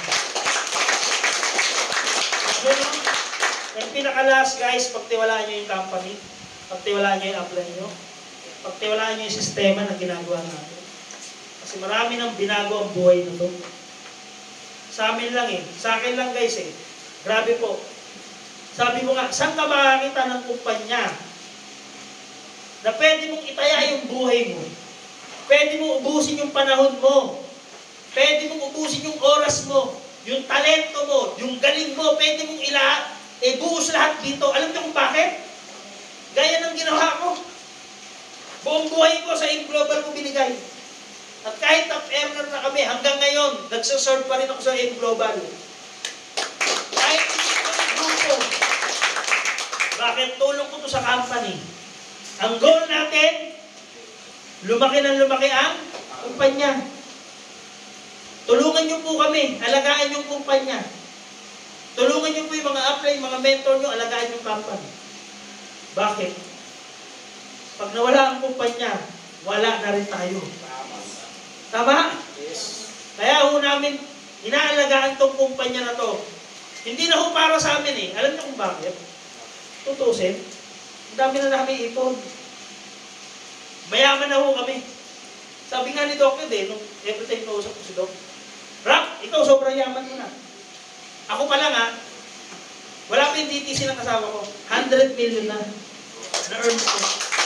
So, yung pinaka-last guys, pagtiwalaan nyo yung company, pagtiwalaan nyo yung upline nyo, pagtiwalaan nyo yung sistema na ginagawa natin. Kasi marami nang binago ang buhay na to. Sa amin lang eh. Sa akin lang guys eh. Grabe po. Sabi ko nga, saan ka makakita ng kumpanya na pwede mong itaya yung buhay mo? Pwede mong ubusin yung panahon mo. Pwede mong ubusin yung oras mo. Yung talento mo. Yung galing mo. Pwede mong ilahat. Eh, buos lahat dito. Alam niyo kung bakit? Gaya ng ginawa ko. Buong buhay ko sa in-global ko binigay. At kahit top earner na kami, hanggang ngayon, nagsaserve pa rin ako sa in-global. Kahit hindi ko ng grupo. Bakit? Tulong ko to sa company. Ang goal natin, lumaki ng lumaki ang kumpanya. Tulungan niyo po kami, alagaan yung kumpanya. Tulungan niyo po yung mga upline, mga mentor niyo, alagaan yung company. Bakit? Pag nawala ang kumpanya, wala na rin tayo. Tama? Yes. Kaya ho namin, inaalagaan tong kumpanya na to. Hindi na ho para sa amin eh. Alam niyo kung bakit? Tutusin. Ang dami na namin ipon. Mayaman na ho kami. Sabi nga ni Doc yun eh, nung every time nausap ko si Doc, Rap, ikaw sobrang yaman mo na. Ako pa lang ha, wala pa yung D T C ng asawa ko. one hundred million na na-earn ko.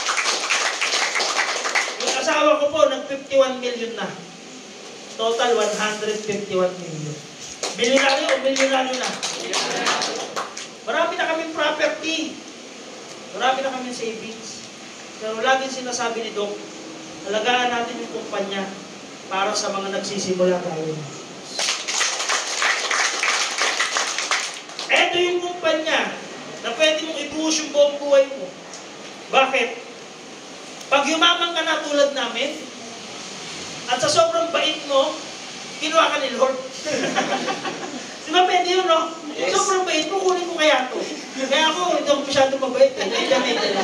Yung asawa ko po, nag-fifty-one million na. Total, one hundred fifty-one million. Milyonaryo o milyonaryo na? Marami na kaming property. Marami na kaming savings. Pero laging sinasabi ni Doc, alagaan natin yung kumpanya. para sa mga nagsisimula tayo. Ito yung kumpanya na pwede mong i-push yung buong buhay mo. Bakit? Pag yumaman ka na tulad namin, at sa sobrang bait mo, kinuha ka ni Lord. Di ba pwede yun, no? Yes. Sobrang bait mo, kunin ko kaya to. Kaya ako, hindi ako masyado mabait. Eh. Medya-medya lang.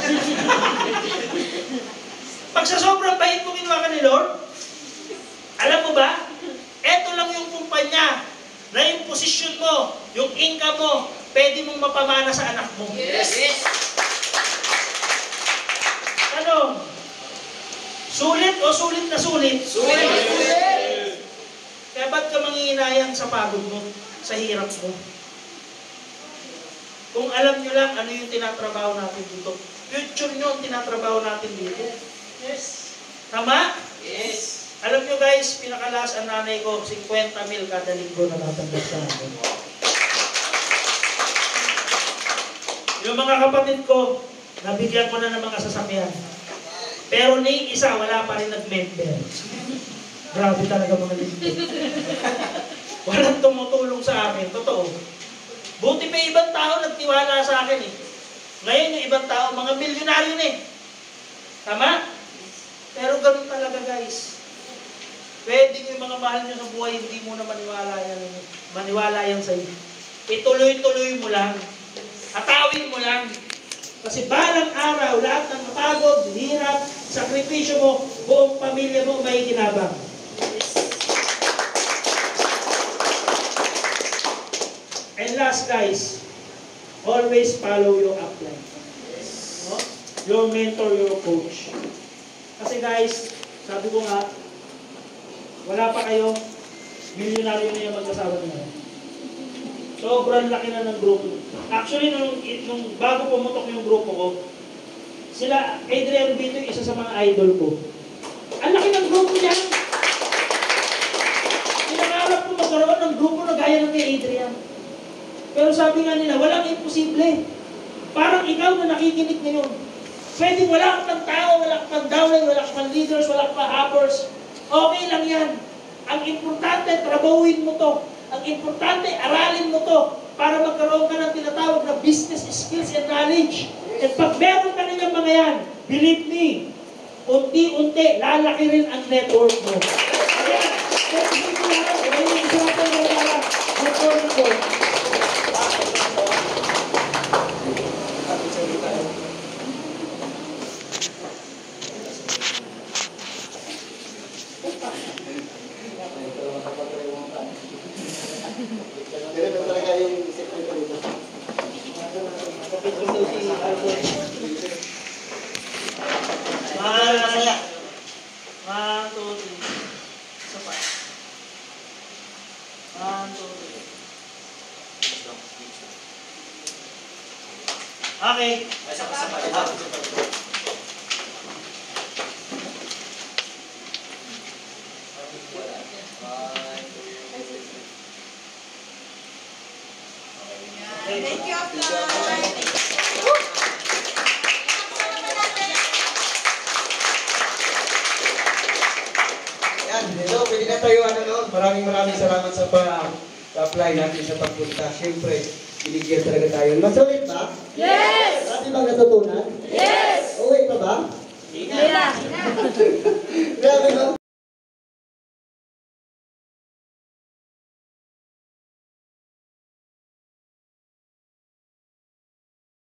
Pag sa sobrang bait mo, kinuha ka ni Lord, alam mo ba, eto lang yung kumpanya na yung posisyon mo, yung income mo, pwede mong mapamana sa anak mo. Yes! Yes. Ano? Sulit o sulit na sulit? Sulit! Sulit! Kaya ba't ka manghihinayang sa pagod mo, sa hirap mo? Kung alam nyo lang ano yung tinatrabaho natin dito, future nyo ang tinatrabaho natin dito. Yes! Tama? Yes! Alam nyo guys, pinakalas ang nanay ko, fifty mil kada linggo na tatanggap sa akin. Yung mga kapatid ko, nabigyan ko na ng mga sasakyan. Pero ni isa, wala pa rin nag-member. Grabe talaga mga linggo. Walang tumutulong sa akin, totoo. Buti pa ibang tao nagtiwala sa akin eh. Ngayon yung ibang tao, mga milyonaryo na eh. Tama? Pero ganun talaga guys. Pwede yung mga mahal nyo sa buhay, hindi mo na maniwala yan, maniwala yan sa iyo. Ituloy-tuloy mo lang. Atawin mo lang. Kasi balang araw, lahat ng mapagod, hirap, sakripisyo mo, buong pamilya mo may ginabang. And last guys, always follow your upline. No? Your mentor, your coach. Kasi guys, sabi ko nga, wala pa kayo, milyonaryo na yung mag-asawa niyo. Sobrang laki na ng grupo. Actually, nung, nung bago pumutok yung grupo ko, sila, Adrian Vito, isa sa mga idol ko. Ang laki ng grupo niya. Pinakarap ko magkaroon ng grupo na gaya ng kay Adrian. Pero sabi nga nila, walang imposible. Parang ikaw na nakikinig ngayon. Pwede wala kang tao, wala kang downline, wala kang leaders, wala kang hoppers. Okay lang yan. Ang importante, trabahuin mo to. Ang importante, aralin mo to para magkaroon ka ng tinatawag na business skills and knowledge. At pag meron ka nilang mga yan, believe me, unti-unti, lalaki rin ang network mo. Ayan, kaya hindi ko lang, ngayon yung isa natin na lang, network mo. Okay. Thank you, Upline. Yan, hello, pwede na tayo ano noon. Maraming maraming salamat sa pa-apply natin sa pagpunta. Siyempre, binigyan talaga tayo. Masulit ba? Yes! Dati bang natutunan? Yes! Uwi pa ba? Yeah.